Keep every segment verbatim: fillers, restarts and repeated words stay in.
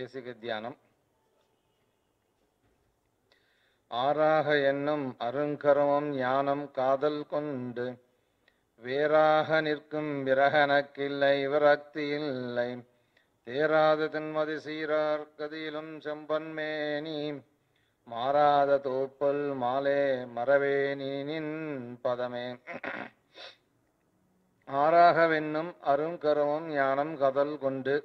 தேசிக தியானம். ஆறாக எண்ணம் அருங்கருமம் ஞானம் காதல் கொண்டு வேறாக நிற்கும் விரகனக்கில்லை விரக்தி இல்லை தேராத தென்மதி சீரார் கதியிலும் செம்பன்மேனி மாறாத தோப்பல் மாலே மறவேனி நின் பதமே. ஆறாக வெண்ணும் அருங்கருமம் ஞானம் காதல் கொண்டு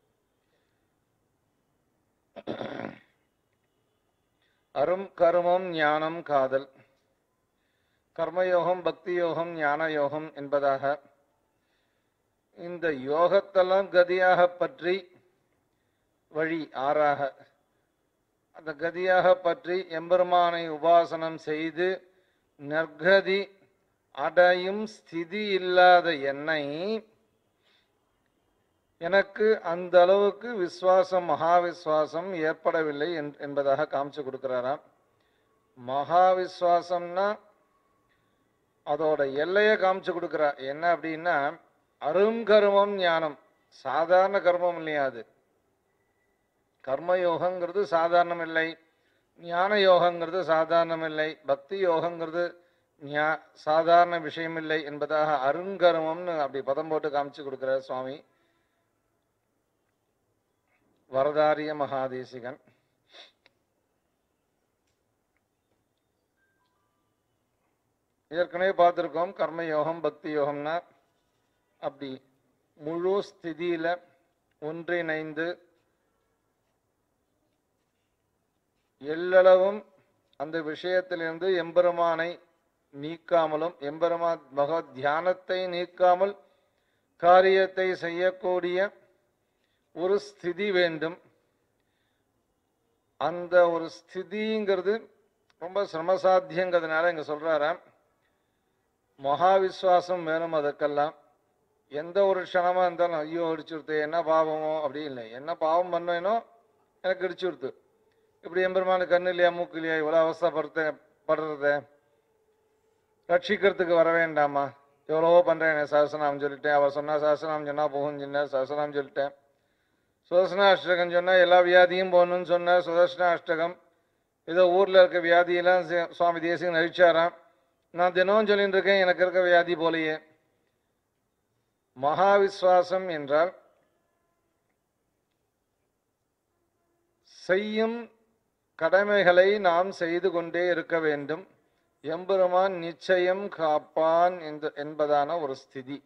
அரும் கருமம் ஞானம் காதல். கர்மயோகம், பக்தி யோகம், ஞான யோகம் என்பதாக இந்த யோகத்தெல்லாம் கதியாக பற்றி வழி ஆறாக அந்த கதியாக பற்றி எம்பெருமானை உபாசனம் செய்து நற்கதி அடையும் ஸ்திதி இல்லாத என்னை எனக்கு அந்த அளவுக்கு விஸ்வாசம் மகா விஸ்வாசம் ஏற்படவில்லை என்பதாக காமிச்சு கொடுக்கிறாராம். மகா விஸ்வாசம்னா அதோட எல்லையை காமிச்சு கொடுக்கிறார். என்ன அப்படின்னா, அரும் கர்மம் ஞானம், சாதாரண கர்மம் இல்லையா அது. கர்மயோகங்கிறது சாதாரணம் இல்லை, ஞான யோகங்கிறது சாதாரணம் இல்லை, பக்தி யோகங்கிறது சாதாரண விஷயம் இல்லை என்பதாக அருங்கர்மம்னு அப்படி பதம் போட்டு காமிச்சு கொடுக்கிறார் சுவாமி வரதாரிய மகாதேசிகன். ஏற்கனவே பார்த்திருக்கோம், கர்மயோகம் பக்தி யோகம்னா அப்படி முழு ஸ்திதியில ஒன்றிணைந்து எல்லளவும் அந்த விஷயத்திலிருந்து எம்பெருமானை நீக்காமலும் எம்பெருமா பகவத் தியானத்தை நீக்காமல் காரியத்தை செய்யக்கூடிய ஒரு ஸ்திதி வேண்டும். அந்த ஒரு ஸ்திதிங்கிறது ரொம்ப சிரமசாத்தியங்கிறதுனால இங்க சொல்றாராம், மகா விஸ்வாசம் வேணும். அதற்கெல்லாம் எந்த ஒரு க்ஷணமா இருந்தாலும் ஐயோ இடிச்சுடுத்து, என்ன பாவமோ அப்படி இல்லை, என்ன பாவம் பண்ணேனோ எனக்கு இடிச்சுடுத்து, இப்படி எம்பெருமான கண்ணு இல்லையா மூக்கு இல்லையா இவ்வளோ அவஸ்தப்படுத்த படுறத ரட்சிக்கிறதுக்கு வர வேண்டாமா? எவ்வளவோ பண்றேன், சஹஸ்ரநாமம் சொல்லிட்டேன், அவர் சொன்னா சஹஸ்ரநாமம் சொன்னா போகும் சொன்னார், சஹஸ்ரநாமம் சொல்லிட்டேன். சுதர்சன அஷ்டகம் சொன்னால் எல்லா வியாதியும் போகணும்னு சொன்னார். சுதர்சன அஷ்டகம் ஏதோ ஊரில் இருக்க வியாதியெல்லாம் சுவாமி தேசிகன் அழிச்சாராம். நான் தினமும் சொல்லிட்டு இருக்கேன், எனக்கு இருக்க வியாதி போலையே. மகா விஸ்வாசம் என்றால் செய்யும் கடமைகளை நாம் செய்து கொண்டே இருக்க வேண்டும், எம்பெருமான் நிச்சயம் காப்பான் என்பதான ஒரு ஸ்திதி.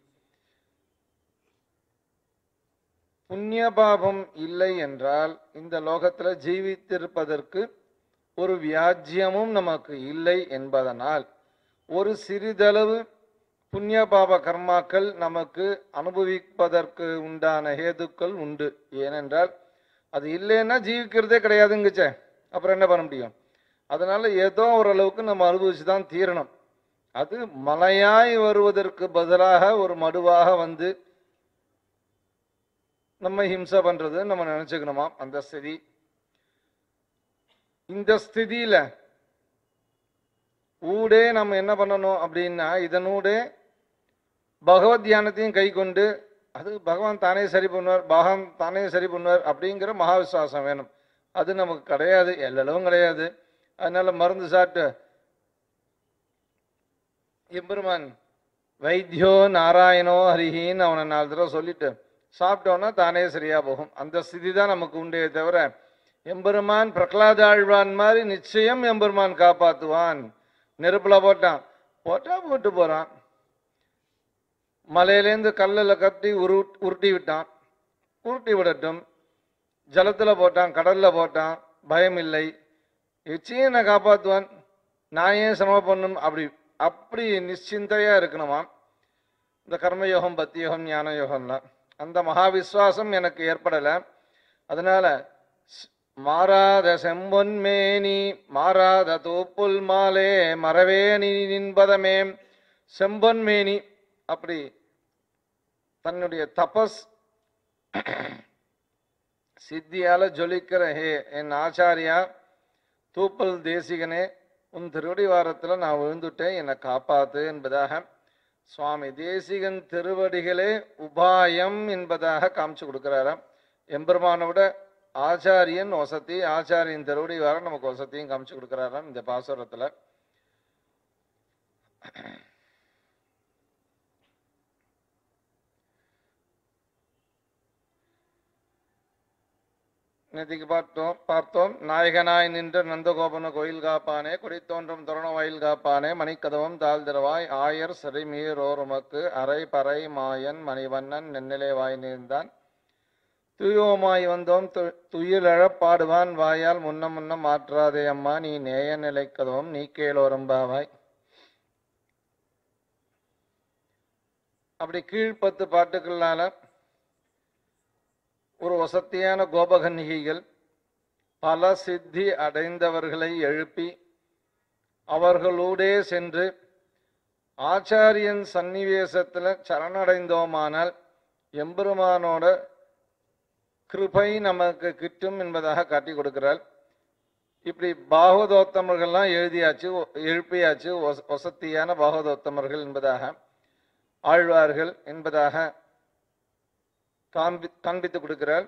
புண்ணிய பாபம் இல்லை என்றால் இந்த லோகத்துல ஜீவித்திருப்பதற்கு ஒரு வியாஜ்யமும் நமக்கு இல்லை என்பதனால் ஒரு சிறிதளவு புண்ணிய பாப கர்மாக்கள் நமக்கு அனுபவிப்பதற்கு உண்டான ஹேதுக்கள் உண்டு. ஏனென்றால் அது இல்லைன்னா ஜீவிக்கிறதே கிடையாதுங்கச்சே, அப்புறம் என்ன பண்ண முடியும்? அதனால ஏதோ ஓரளவுக்கு நம்ம அனுபவிச்சுதான் தீரணும். அது மலையாய் வருவதற்கு பதிலாக ஒரு மடுவாக வந்து நம்ம ஹிம்சை பண்றது நம்ம நினைச்சுக்கணுமா அந்த ஸ்திதி. இந்த ஸ்திதியில ஊடே நம்ம என்ன பண்ணணும் அப்படின்னா, இதனூடே பகவத் தியானத்தையும் கை கொண்டு அது பகவான் தானே சரி பண்ணுவார், பகவான் தானே சரி பண்ணுவார் அப்படிங்கிற மகா விசுவாசம் வேணும். அது நமக்கு கிடையாது, எல்லளவும் கிடையாது. அதனால மருந்து சாப்பிட்டு எம்பெருமான் வைத்தியோ நாராயணோ ஹரிஹின்னு அவனை நாலு தடவை சொல்லிட்டு சாப்பிட்டோன்னா தானே சரியா போகும். அந்த ஸ்திதி தான் நமக்கு உண்டே தவிர எம்பெருமான் பிரகலாத ஆழ்வான் மாதிரி நிச்சயம் எம்பெருமான் காப்பாற்றுவான். நெருப்புல போட்டான், போட்டா போட்டு போறான். மலையிலேருந்து கல்லில் கட்டி உரு உருட்டி விட்டான், உருட்டி விடட்டும். ஜலத்துல போட்டான், கடல்ல போட்டான், பயம் இல்லை, நிச்சயம் நான் காப்பாற்றுவான், நான் ஏன் சிரமம் பண்ணும் அப்படி அப்படி நிச்சிந்தையா இருக்கணுமா. இந்த கர்மயோகம் பக்தி யோகம் ஞான யோகம்லாம் அந்த மகா விஸ்வாசம் எனக்கு ஏற்படலை. அதனால மாறாத செம்பொன்மேனி மாறாத தோப்புல் மாலே மறவேனி நின்பதமே. செம்பொன்மேனி அப்படி தன்னுடைய தபஸ் சித்தியால ஜொலிக்கிற ஹே என் ஆச்சாரியா தூப்பல் தேசிகனே, உன் திருவடி வாரத்தில் நான் விழுந்துட்டேன், என்னை காப்பாத்து என்பதாக சுவாமி தேசிகன் திருவடிகளே உபாயம் என்பதாக காமிச்சு கொடுக்கிறாராம். எம்பெருமானை விட ஆச்சாரியன் வசதி, ஆச்சாரியன் திருவடி வர நமக்கு வசதியும் காமிச்சு கொடுக்குறாராம் இந்த பாசுரத்துல. நேற்றுக்கு பார்த்தோம் பார்த்தோம் நாயகனாய் நின்ற நந்தகோபன கோயில் காப்பானே, கொடித்தோன்றும் தோரண வாயில் காப்பானே, மணிக்கதவம் தாழ்திரவாய் ஆயர் சிறைமீரோருமக்கு அரை பறை மாயன் மணிவண்ணன் நென்னிலை வாய் நீர்ந்தான், துயோமாய் வந்தோம் துயிலழப் பாடுவான் வாயால் முன்ன முன்ன மாற்றாதே அம்மா நீ நேய நிலைக்கதவும் நீ கேளோரம்பாவாய். அப்படி கீழ்பத்து பாட்டுக்களால ஒரு வசத்தியான கோபகன்னிகைகள் பல சித்தி அடைந்தவர்களை எழுப்பி அவர்களோடே சென்று ஆச்சாரியன் சன்னிவேசத்தில் சரணடைந்தோமானால் எம்பெருமானோட கிருபை நமக்கு கிட்டும் என்பதாக காட்டி கொடுக்கிறாள். இப்படி பாகவதோத்தமர்கள்லாம் எழுதியாச்சு, எழுப்பியாச்சு, வசத்தியான பாகவதோத்தமர்கள் என்பதாக, ஆழ்வார்கள் என்பதாக காண்பி காண்பித்து கொடுக்கிறார்.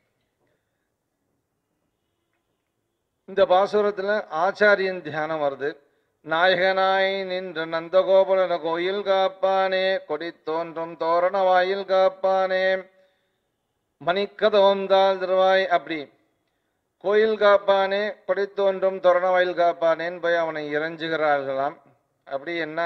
இந்த பாசுரத்தில் ஆச்சாரியன் தியானம் வருது. நாயகனாய் நின்ற நந்தகோபுர கோயில் காப்பானே, கொடி தோன்றும் தோரண வாயில் காப்பானே, மணிக்கதவம் தாழ் திருவாய். அப்படி கோயில் காப்பானே, கொடி தோன்றும் தோரண வாயில் காப்பானேன்னு போய் அவனை இறைஞ்சுகிறார்களாம். அப்படி என்ன?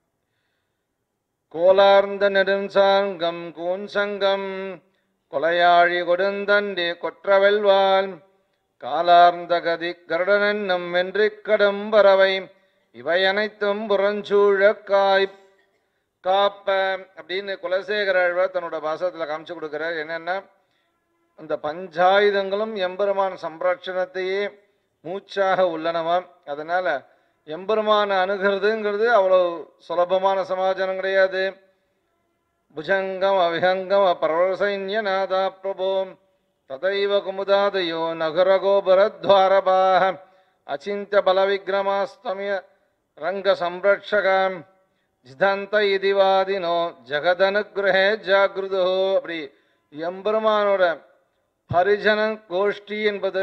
கோலார்ந்த நெடுஞ்சாங்கம் கூஞ்சங்கம் கொலையாழி கொடுந்தண்டே கொற்றவெல்வாள் காலார்ந்த கதி கருடனென்னும் வென்றிக் கடும் பறவை இவை அனைத்தும் புறஞ்சூழ காய் காப்ப அப்படின்னு குலசேகர ஆழ்வார் தன்னோட பாசத்துல காமிச்சு கொடுக்கிறார். என்னன்னா, அந்த பஞ்சாயுதங்களும் எம்பெருமான் சம்ரட்சணத்தையே மூச்சாக உள்ளனவாம். அதனால எம்பெருமான அணுகிறதுங்கிறது அவ்வளவு சுலபமான சமாச்சாரம் கிடையாது. புஜங்கம் அவிஹங்கம் பரவசைன்ய நாதா பிரபோம் ததைவ குமுதாதயோ நகரகோபரத்வாரபாக அச்சிந்த பல விக்ரமாஸ்தமிய ரங்க சம்ரட்சகம் ஜிதந்த இதிவாதினோ ஜகதனுகிரஹே ஜாகிருதோ. அப்படி எம்பெருமானோட பரிஜன கோஷ்டி என்பது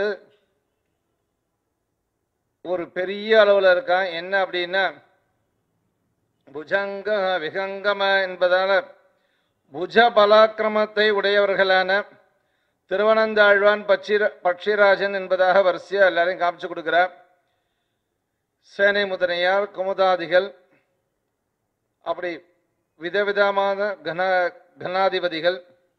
ஒரு பெரிய அளவில் இருக்கான். என்ன அப்படின்னா, புஜங்க விகங்கம என்பதால புஜ பலாக்கிரமத்தை உடையவர்களான திருவனந்தாழ்வான் பட்சிர பட்சிராஜன் என்பதாக வரிசையா எல்லாரையும் காமிச்சு கொடுக்கிறார். சேனை முதனையார் குமுதாதிகள், அப்படி விதவிதமான கன கனாதிபதிகள்,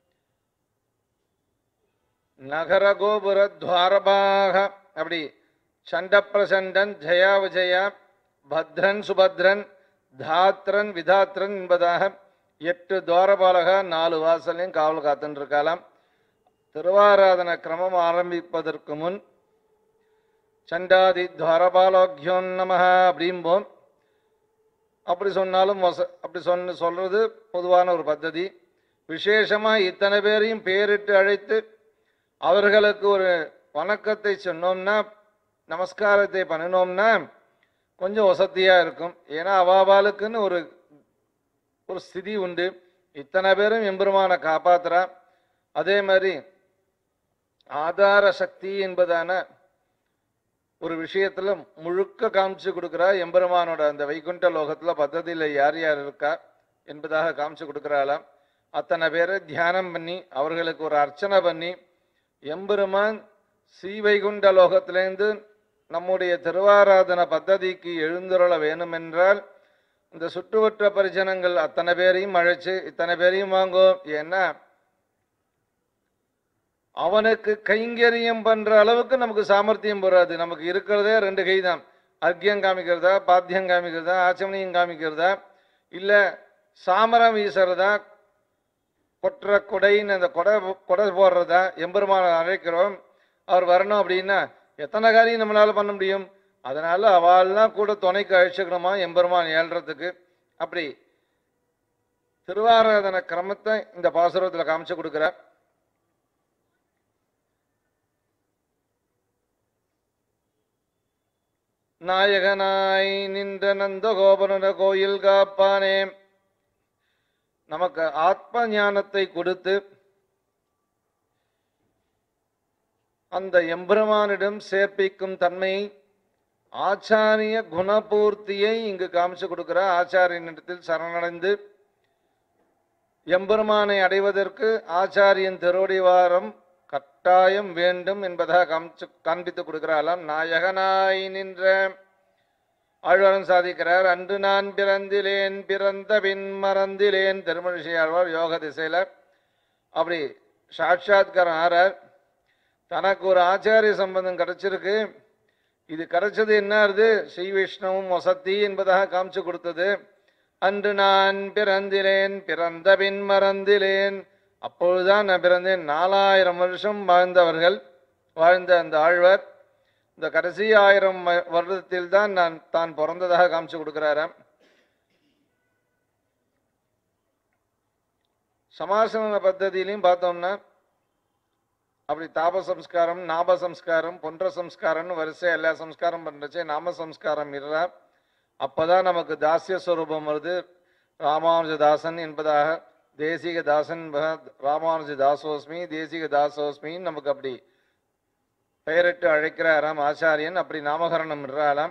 நகர கோபுர துவாரபாக, அப்படி சண்டப்பிரசண்டன் ஜயா விஜயா பத்ரன் சுபத்ரன் தாத்ரன் விதாத்ரன் என்பதாக எட்டு துவாரபாலக நாலு வாசலையும் காவல் காத்துன்னு இருக்கலாம். திருவாராதன கிரமம் ஆரம்பிப்பதற்கு முன் சண்டாதி துவாரபாலோக்யோன் நமஹ அப்படிம்போம். அப்படி சொன்னாலும் அப்படி சொன்ன சொல்றது பொதுவான ஒரு பద్ధதி. விசேஷமாக இத்தனை பேரையும் பேரிட்டு அழைத்து அவர்களுக்கு ஒரு வணக்கத்தை சொன்னோம்னா, நமஸ்காரத்தை பண்ணினோம்னா கொஞ்சம் வசதியாக இருக்கும். ஏன்னா அவாவாளுக்குன்னு ஒரு ஒரு ஸ்திதி உண்டு. இத்தனை பேரும் எம்பெருமானை காப்பாத்துறா. அதே மாதிரி ஆதார சக்தி என்பதான ஒரு விஷயத்துல முழுக்க காமிச்சு கொடுக்குறா. எம்பெருமானோட அந்த வைகுண்ட லோகத்துல பദ്ധதியில் யார் யார் இருக்கா என்பதாக காமிச்சு கொடுக்குறாளாம். அத்தனை பேரை தியானம் பண்ணி அவர்களுக்கு ஒரு அர்ச்சனை பண்ணி எம்பெருமான் ஸ்ரீவைகுண்ட லோகத்திலேருந்து நம்முடைய திருவாராதன பദ്ധதிக்கு எழுந்துருள வேணுமென்றால் இந்த சுற்றுவட்ட பரிஜனங்கள் அத்தனை பேரையும் அழைச்சு இத்தனை பேரையும் வாங்கும். ஏன்னா அவனுக்கு கைங்கரியம் பண்ற அளவுக்கு நமக்கு சாமர்த்தியம் போறாது. நமக்கு இருக்கிறதே ரெண்டு கை தான். அர்க்கியம் காமிக்கிறதா, பாத்தியம் காமிக்கிறதா, ஆச்சமனியம் காமிக்கிறதா, இல்ல சாமரம் வீசுறதா, கொற்ற கொடைன்னு அந்த கொடை கொடை போடுறதா. எம்பெருமான அழைக்கிறோம், அவர் வரணும் அப்படின்னா எத்தனை காரியம் நம்மளால பண்ண முடியும். அதனால அவள்லாம் கூட துணைக்கு அழைச்சிக்கணுமா எம்பெருமான் ஏழ்றதுக்கு. அப்படி திருவாராதன கிரமத்தை இந்த பாசுரத்தில் காமிச்சு கொடுக்கிறார். நாயகனாய் நின்ற நந்தகோபன கோயில் காப்பானே, நமக்கு ஆத்ம ஞானத்தை கொடுத்து அந்த எம்பெருமானிடம் சேர்ப்பிக்கும் தன்மையை ஆச்சாரிய குணபூர்த்தியை இங்கு காமிச்சு கொடுக்கிறார். ஆச்சாரியனிடத்தில் சரணடைந்து எம்பெருமானை அடைவதற்கு ஆச்சாரியன் திருவடிவாரம் கட்டாயம் வேண்டும் என்பதாக காமிச்சு காண்பித்து கொடுக்கிறாராம். நாயகனாய் நின்ற ஆழ்வாரன் சாதிக்கிறார். அன்று நான் பிறந்திலேன் பிறந்த பின் மறந்திலேன் திருமழிசை ஆழ்வார் யோக திசையில அப்படி சாட்சாத்காரம் ஆறார். தனக்கு ஒரு ஆச்சாரிய சம்பந்தம் கிடைச்சிருக்கு. இது கிடைச்சது என்ன ஆறுது? ஸ்ரீ விஷ்ணுவும் வசத்தி என்பதாக காமிச்சு கொடுத்தது. அன்று நான் பிறந்திலேன் பிறந்த பின் மறந்திலேன். அப்பொழுதுதான் நான் பிறந்தேன். நாலாயிரம் வருஷம் வாழ்ந்தவர்கள் வாழ்ந்த அந்த ஆழ்வார் இந்த கடைசி ஆயிரம் வருடத்தில் தான் நான் தான் பிறந்ததாக காமிச்சு கொடுக்கிறாராம். சமாசன பத்ததியிலையும் பார்த்தோம்னா அப்படி தாப சம்ஸ்காரம் நாப சம்ஸ்காரம் பொன்ற சம்ஸ்காரம்னு வரிசை எல்லா சம்ஸ்காரம் பண்ணுறச்சே நாம சம்ஸ்காரம் இல்லா. அப்போதான் நமக்கு தாசிய ஸ்வரூபம் வருது. ராமானுஜதாசன் என்பதாக தேசிக தாசன் ராமானுஜ தாசோஸ்மி தேசிக தாசோஸ்மின்னு நமக்கு அப்படி பெயரிட்டு அழைக்கிறாராம் ஆச்சாரியன். அப்படி நாமகரணம் இடுறாராம்.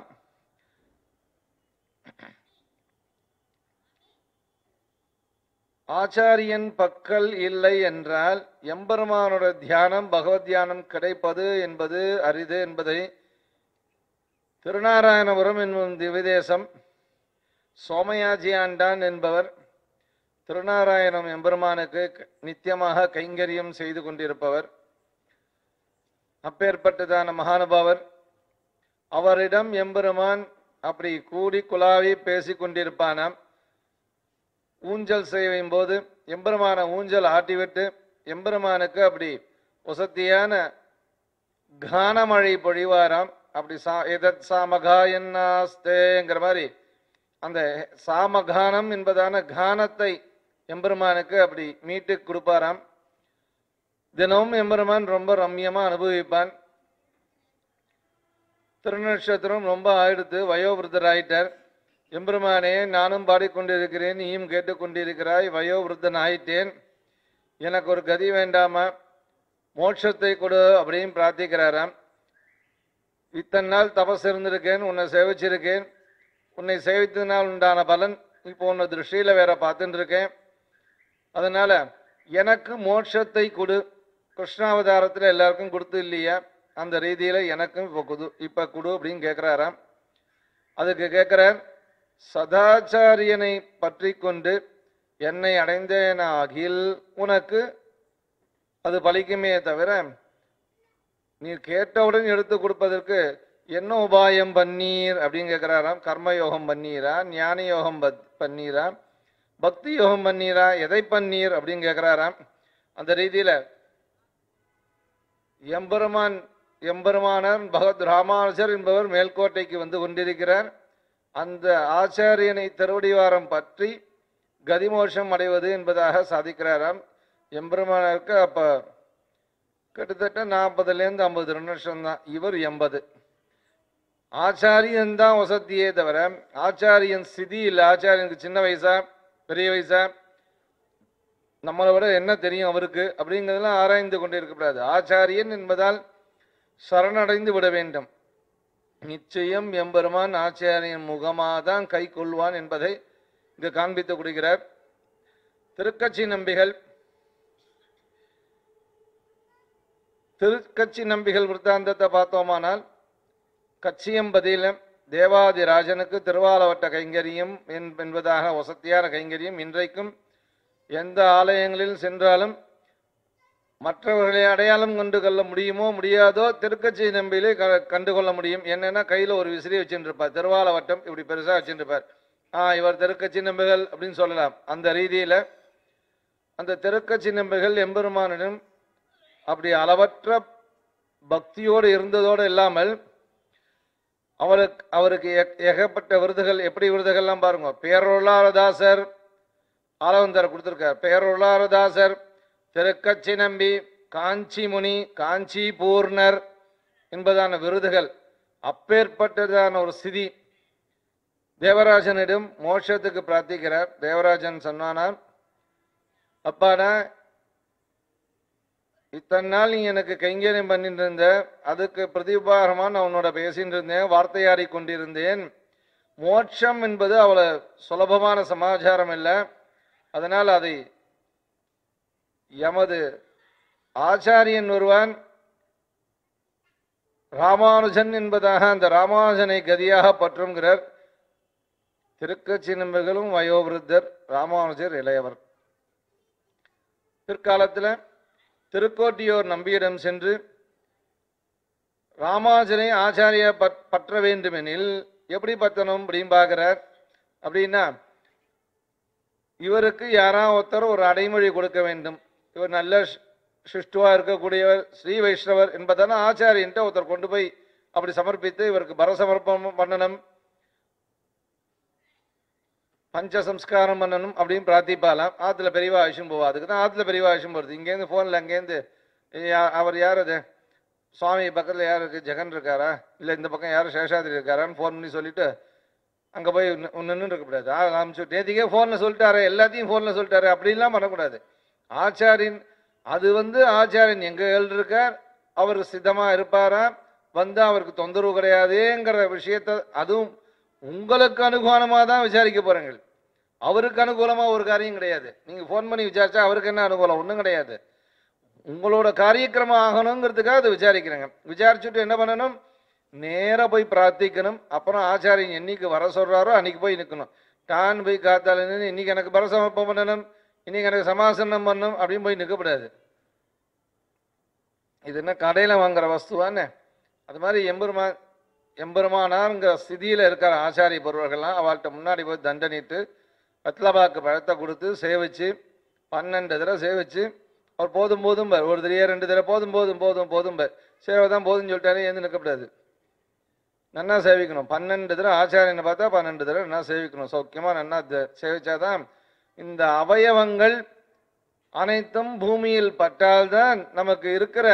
ஆச்சாரியன் பக்கல் இல்லை என்றால் எம்பெருமானோட தியானம் பகவத் தியானம் கிடைப்பது என்பது அரிது என்பதை திருநாராயணபுரம் என்னும் திவ்யதேசம் சோமயாஜி ஆண்டான் என்பவர் திருநாராயணம் எம்பெருமானுக்கு நித்தியமாக கைங்கரியம் செய்து கொண்டிருப்பவர். அப்பேற்பட்டதான மகானுபாவர். அவரிடம் எம்பெருமான் அப்படி கூடி குலாவி பேசி கொண்டிருப்பானாம். ஊஞ்சல் செய்யும் போது எம்பெருமான ஊஞ்சல் ஆட்டிவிட்டு எம்பெருமானுக்கு அப்படி வசத்தியான கானமழை பொழிவாராம். அப்படி சா எதத் சாமகா என்னாஸ்தேங்கிற மாதிரி அந்த சாமகானம் என்பதான கானத்தை எம்பெருமானுக்கு அப்படி மீட்டு கொடுப்பாராம். தினமும் எம்பெருமான் ரொம்ப ரம்யமா அனுபவிப்பான். திருநட்சத்திரம் ரொம்ப ஆயிடுத்து, வயோவிருத்தர் ஆயிட்டார். எம்பெருமானே, நானும் பாடிக்கொண்டிருக்கிறேன், நீயும் கேட்டுக்கொண்டிருக்கிறாய், வயோவிருத்தன் ஆயிட்டேன், எனக்கு ஒரு கதி வேண்டாமா, மோட்சத்தை கொடு அப்படின்னு பிரார்த்திக்கிறாராம். இத்தனை நாள் தபஸ் இருந்திருக்கேன், உன்னை சேவிச்சிருக்கேன், உன்னை சேவித்ததினால் உண்டான பலன் இப்போ உன்னை திருஷ்டியில வேற பார்த்துட்டு இருக்கேன். அதனால எனக்கு மோட்சத்தை கொடு. கிருஷ்ணாவதாரத்தில் எல்லாருக்கும் கொடுத்து இல்லையா, அந்த ரீதியில எனக்கும் இப்போ குது இப்ப குடு அப்படின்னு கேட்கிறாராம். அதுக்கு கேட்கிறார், சதாச்சாரியனை பற்றி கொண்டு என்னை அடைந்தேனாகில் உனக்கு அது பலிக்குமே தவிர நீ கேட்டவுடன் எடுத்து கொடுப்பதற்கு என்ன உபாயம் பண்ணீர் அப்படின்னு கேட்கிறாராம். கர்மயோகம் பண்ணீரா, ஞான யோகம் பண்ணீரா, பக்தி யோகம் பண்ணீரா, எதை பண்ணீர் அப்படின்னு கேட்கிறாராம். அந்த ரீதியில எம்பெருமான் எம்பெருமானர் பகவத் ராமானுஜர் என்பவர் மேல்கோட்டைக்கு வந்து கொண்டிருக்கிறார். அந்த ஆச்சாரியனை திருவடிவாரம் பற்றி கதிமோஷம் அடைவது என்பதாக சாதிக்கிறாராம். எம்பெருமானருக்கு அப்ப கிட்டத்தட்ட நாற்பதுலேருந்து ஐம்பது நிமிஷம் தான், இவர் எண்பது. ஆச்சாரியன் தான் வசதியே தவிர ஆச்சாரியன் ஸ்திதி இல்லை. ஆச்சாரியனுக்கு சின்ன வயசா பெரிய வயசா நம்மளை விட என்ன தெரியும் அவருக்கு அப்படிங்கிறதெல்லாம் ஆராய்ந்து கொண்டே இருக்கக்கூடாது. ஆச்சாரியன் என்பதால் சரணடைந்து விட வேண்டும். நிச்சயம் எம்பெருமான் ஆச்சாரியன் முகமாக தான் கை கொள்வான் என்பதை இங்கு காண்பித்து கொடுக்கிறார். திருக்கட்சி நம்பிகள் திருக்கட்சி நம்பிகள் விருத்தாந்தத்தை பார்த்தோமானால், கச்சியம்பதியில தேவாதிராஜனுக்கு திருவாலவட்ட கைங்கரியம் என்பதாக வசத்தியான கைங்கரியம் இன்றைக்கும் எந்த ஆலயங்களில் சென்றாலும் மற்றவர்களை அடையாளம் கண்டு கொள்ள முடியுமோ முடியாதோ திருக்கட்சி நம்பியிலே க கண்டுகொள்ள முடியும். என்னன்னா கையில் ஒரு விசிறி வச்சுருப்பார், திருவாலவட்டம் இப்படி பெருசாக வச்சுருப்பார். ஆ இவர் திருக்கட்சி நம்பிகள் அப்படின்னு சொல்லலாம். அந்த ரீதியில் அந்த திருக்கட்சி நம்பிகள் எம்பெருமானிடம் அப்படி அளவற்ற பக்தியோடு இருந்ததோடு இல்லாமல் அவருக்கு அவருக்கு ஏகப்பட்ட விருதுகள். எப்படி விருதுகள்லாம் பாருங்க. பேரொருளாரதாசர் ஆலவந்தார் கொடுத்துருக்கார். பேரொருளாரதாசர், திருக்கட்சி நம்பி, காஞ்சி முனி, காஞ்சி பூர்ணர் என்பதான விருதுகள். அப்பேற்பட்டதான ஒரு ஸ்திதி. தேவராஜனிடம் மோட்சத்துக்கு பிரார்த்திக்கிறார். தேவராஜன் சொன்னானார், அப்பாடா இத்தனை நாள் நீ எனக்கு கைங்கரியம் பண்ணிட்டு இருந்த, அதுக்கு பிரதிபாரமா நான் உன்னோட பேசிட்டு இருந்தேன், வார்த்தையாடி கொண்டிருந்தேன். மோட்சம் என்பது அவ்வளவு சுலபமான சமாச்சாரம் இல்லை. அதனால் அதை எமது ஆச்சாரியன் ஒருவன் ராமானுஜன் என்பதாக அந்த ராமானுஜனை கதியாக பற்றுங்கிறார். திருக்கச்சி நம்பர்களும் வயோவிருத்தர், ராமானுஜர் இளையவர். பிற்காலத்தில் திருக்கோட்டியோர் நம்பியிடம் சென்று ராமானுஜனை ஆச்சாரிய பற்ற வேண்டுமெனில் எப்படி பற்றணும் அப்படின்னு பார்க்கிறார். அப்படின்னா இவருக்கு யாரா ஒருத்தர் ஒரு அடைமொழி கொடுக்க வேண்டும். இவர் நல்ல சிஷ்டுவா இருக்கக்கூடியவர், ஸ்ரீ வைஷ்ணவர் என்பதான ஆச்சாரியன்ட்ட ஒருத்தர் கொண்டு போய் அப்படி சமர்ப்பித்து இவருக்கு பரசமர்ப்பணம் பண்ணணும், பஞ்சசம்ஸ்காரம் பண்ணணும் அப்படின்னு பிரார்த்திப்பாலாம். ஆற்றுல பெரியவா ஆயுஷம் போவா. அதுக்கு தான் ஆற்றுல பெரியவா ஆயுஷம் போகிறது. இங்கேருந்து ஃபோனில் அங்கேருந்து அவர் யார் அது சுவாமி பக்கத்தில் யார் இருக்குது, ஜெகன் இருக்காரா, இல்லை இந்த பக்கம் யார் சேஷாதிரி இருக்காரான்னு ஃபோன் பண்ணி சொல்லிவிட்டு அங்கே போய் நின்று இருக்கக்கூடாது. ஆரம்பிச்சு நேற்றுக்கே ஃபோனில் சொல்லிட்டாரு, எல்லாத்தையும் ஃபோனில் சொல்லிட்டாரு அப்படின்லாம் பண்ணக்கூடாது. ஆச்சாரியன் அது வந்து ஆச்சாரியன் எங்கே எழுதிருக்கார், அவர் சித்தமாக இருப்பாரா, வந்து அவருக்கு தொந்தரவு கிடையாதுங்கிற விஷயத்த அதுவும் உங்களுக்கு அனுகூலமாக தான் விசாரிக்க போகிறீங்க. அவருக்கு அனுகூலமாக ஒரு காரியம் கிடையாது. நீங்கள் ஃபோன் பண்ணி விசாரிச்சா அவருக்கு என்ன அனுகூலம், ஒன்றும் கிடையாது. உங்களோட காரியக்கிரமம் ஆகணுங்கிறதுக்காக அதை விசாரிக்கிறேங்க. விசாரிச்சுட்டு என்ன பண்ணணும், நேராக போய் பிரார்த்திக்கணும். அப்புறம் ஆச்சாரியன் என்னைக்கு வர சொல்கிறாரோ அன்றைக்கி போய் நிற்கணும். டான் போய் காத்தால நின்று இன்றைக்கி எனக்கு பரசமர்ப்பம் பண்ணணும், இன்றைக்கி எனக்கு சமாசனம் பண்ணணும் அப்படின்னு போய் நிற்கக்கூடாது. இது என்ன கடையில் வாங்குற வஸ்துவானே. அது மாதிரி எம்பெருமா எம்பெருமானாருங்கிற ஸ்திதியில் இருக்கிற ஆச்சாரிய பொருள்கள்லாம் அவள்கிட்ட முன்னாடி போய் தண்டனிட்டு வெத்தலைப்பாக்கு பழத்தை கொடுத்து சேவிச்சு பன்னெண்டு தடவை சேவிச்சு அவர் போதும் போதும் பர் ஒரு தடவை ரெண்டு தடவை போதும் போதும் போதும் போதும் பர் சேவை தான் போதும்னு சொல்லிட்டாரு. ஏந்து நிற்கக்கூடாது, நன்னா சேவிக்கணும். பன்னெண்டு தடவை ஆச்சாரியனை பார்த்தா பன்னெண்டு தடவை நன்னா சேவிக்கணும். சௌக்கியமாக நன்னா சேவிச்சாதான் இந்த அவயவங்கள் அனைத்தும் பூமியில் பட்டால்தான் நமக்கு இருக்கிற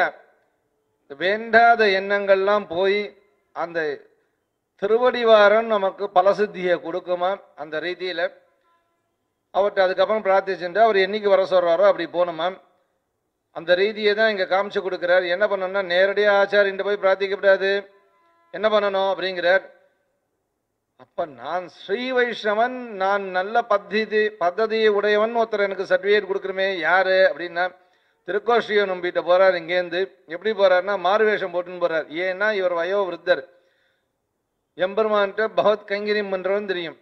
வேண்டாத எண்ணங்கள்லாம் போய் அந்த திருவடிவாரம் நமக்கு பலசித்தியை கொடுக்குமா. அந்த ரீதியில் அவர்கிட்ட அதுக்கப்புறம் பிரார்த்திச்சுட்டு அவர் என்னைக்கு வர சொல்கிறாரோ அப்படி போகணுமா. அந்த ரீதியை தான் இங்கே காமிச்சு கொடுக்குறார். என்ன பண்ணணும்னா நேரடியாக ஆச்சாரியன்ட்டு போய் பிரார்த்திக்கப்படாது, என்ன பண்ணணும் அப்படிங்கிறார். அப்போ நான் ஸ்ரீ வைஷ்ணவன், நான் நல்ல பத்தி பத்ததியை உடையவன் ஒருத்தர் எனக்கு சர்டிஃபிகேட் கொடுக்குறமே யார் அப்படின்னா திருக்கோஷ்டியை நம்பிட்டு போகிறார். இங்கேருந்து எப்படி போகிறாருன்னா மாறுவேஷம் போட்டுன்னு போகிறார். ஏன்னா இவர் வயோ விருத்தர், எம்பெருமான்கிட்ட பகவத் கைங்கரியம் பண்ணுறவன் தெரியும்.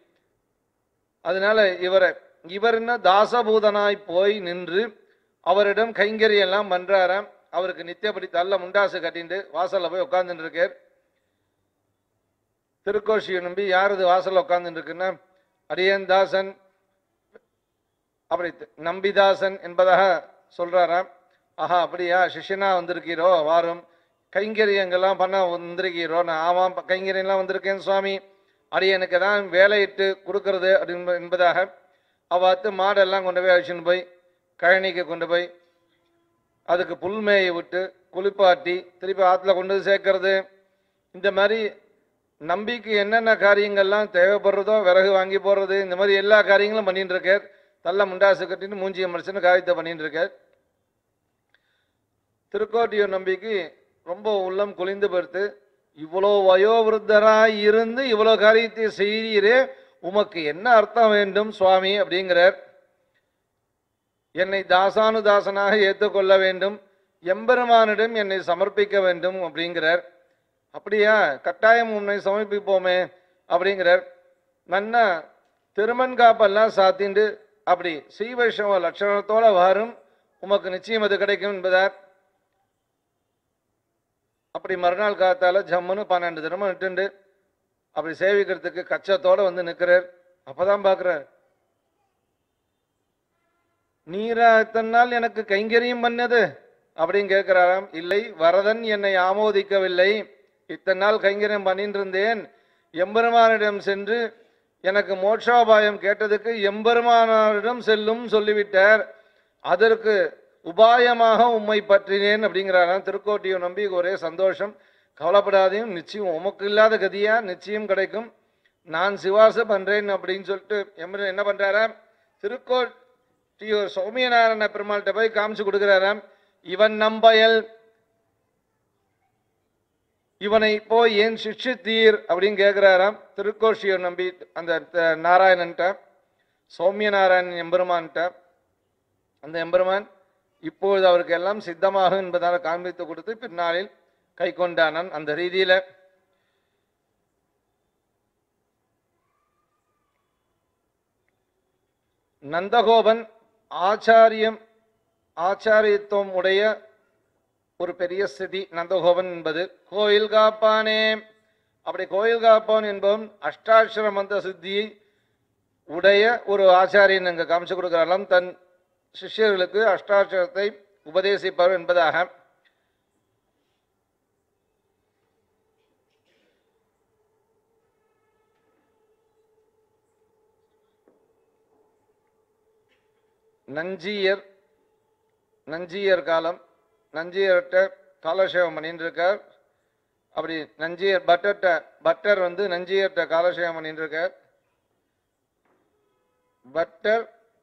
அதனால இவரை இவர்னா தாசபூதனாய் போய் நின்று அவரிடம் கைங்கரியெல்லாம் பண்ணுறாராம். அவருக்கு நித்தியப்படி தள்ள முண்டாசு கட்டிட்டு வாசலில் போய் உட்காந்துட்டு இருக்கார். திருக்கோஷியை நம்பி யார் இது வாசலில் உட்காந்துட்டு இருக்குன்னா அடியன் தாசன், அப்படி நம்பிதாசன் என்பதாக சொல்கிறாராம். ஆஹா அப்படியா, சிஷ்யனா வந்திருக்கீரோ, வாரும் கைங்கரியங்கள்லாம் பண்ண வந்திருக்கீரோ. நான் ஆமாம் கைங்கரியெல்லாம் வந்திருக்கேன் சுவாமி, அடியனுக்கு தான் வேலையிட்டு கொடுக்கறது அப்படின்னு என்பதாக அவாத்து மாடெல்லாம் கொண்டு போய் அழிச்சுன்னு போய் கழனிக்கு கொண்டு போய் அதுக்கு புல்மேயை விட்டு குளிப்பாட்டி திருப்பி ஆற்றுல கொண்டு வந்து சேர்க்கறது. இந்த மாதிரி நம்பிக்கை என்னென்ன காரியங்கள்லாம் தேவைப்படுறதோ விறகு வாங்கி போடுறது, இந்த மாதிரி எல்லா காரியங்களும் பண்ணிட்டு இருக்கார். தள்ள முண்டாசு கட்டின்னு மூஞ்சியை மறைச்சுன்னு காரியத்தை பண்ணிட்டு இருக்கார். திருக்கோட்டியூர் நம்பிக்கை ரொம்ப உள்ளம் குளிந்து பெருத்து, இவ்வளோ வயோவிருத்தராய் இருந்து இவ்வளோ காரியத்தை செய்கிறீரே, உமக்கு என்ன அர்த்தம் வேண்டும் சுவாமி அப்படிங்கிறார். என்னை தாசானுதாசனாக ஏற்றுக்கொள்ள வேண்டும், எம்பெருமானிடம் என்னை சமர்ப்பிக்க வேண்டும் அப்படிங்கிறார். அப்படியா, கட்டாயம் உன்னை சமர்ப்பிப்போமே அப்படிங்கிறார். நன்னா திருமண் காப்பெல்லாம் சாத்திண்டு அப்படி ஸ்ரீ வைஷ்ணவ லட்சணத்தோட வரும், உமக்கு நிச்சயம் அது கிடைக்கும் என்பதார். அப்படி மறுநாள் காத்தால ஜம்முன்னு பன்னெண்டு தினமும் நிட்டுண்டு அப்படி சேவிக்கிறதுக்கு கச்சத்தோட வந்து நிற்கிறார். அப்பதான் பார்க்கிறார், நீரா இத்தனை நாள் எனக்கு கைங்கரியம் பண்ணது அப்படின்னு கேட்கிறாராம். இல்லை, வரதன் என்னை ஆமோதிக்கவில்லை, இத்தனை நாள் கைங்கரியம் பண்ணிட்டு இருந்தேன். எம்பெருமானிடம் சென்று எனக்கு மோட்சோபாயம் கேட்டதுக்கு எம்பெருமானாரிடம் செல்லும் சொல்லிவிட்டார், அதற்கு உபாயமாக உம்மை பற்றினேன் அப்படிங்கிறாராம். திருக்கோட்டியூர் நம்பி ஒரே சந்தோஷம். கவலைப்படாதையும், நிச்சயம் உமக்கு இல்லாத கதியா நிச்சயம் கிடைக்கும், நான் சிவாசை பண்றேன் அப்படின்னு சொல்லிட்டு எம்பெரு என்ன பண்றாராம், திருக்கோட்டியூர் சௌமியநாராயண பெருமாள்கிட்ட போய் காமிச்சு கொடுக்குறாராம். இவன் நம்பயல், இவனை போய் ஏன் சிக்ஷித்தீர் அப்படின்னு கேட்கிறாராம் திருக்கோஷியர் நம்பி அந்த நாராயணன்ட்ட, சௌமிய நாராயணன் எம்பெருமான்ட்ட. அந்த எம்பெருமான் இப்பொழுது அவருக்கு எல்லாம் சித்தமாகும் என்பதால் காண்பித்து கொடுத்து பின்னாளில் கை கொண்டானன். அந்த ரீதியில நந்தகோபன் ஆச்சாரியம் ஆச்சாரியத்துவம் உடைய ஒரு பெரிய ஸ்திதி நந்தகோபன் என்பது. கோயில் காப்பானே, அப்படி கோயில் காப்பான் என்பவன் அஷ்டாட்சர மந்திர சித்தியை உடைய ஒரு ஆச்சாரியன் அங்கு காமிச்சு கொடுக்கிறாராம். தன் சிஷ்யர்களுக்கு அஷ்டாட்சரத்தை உபதேசிப்பவர் என்பதாக. நஞ்சியர் நஞ்சியர் காலம், நஞ்சியர்கிட்ட காலசேவம் பண்ணிட்டு இருக்கார். அப்படி நஞ்சியர் பட்டர்கிட்ட பட்டர் வந்து நஞ்சியர்கிட்ட காலசேவம் பண்ணிட்டு இருக்கார். பட்டர்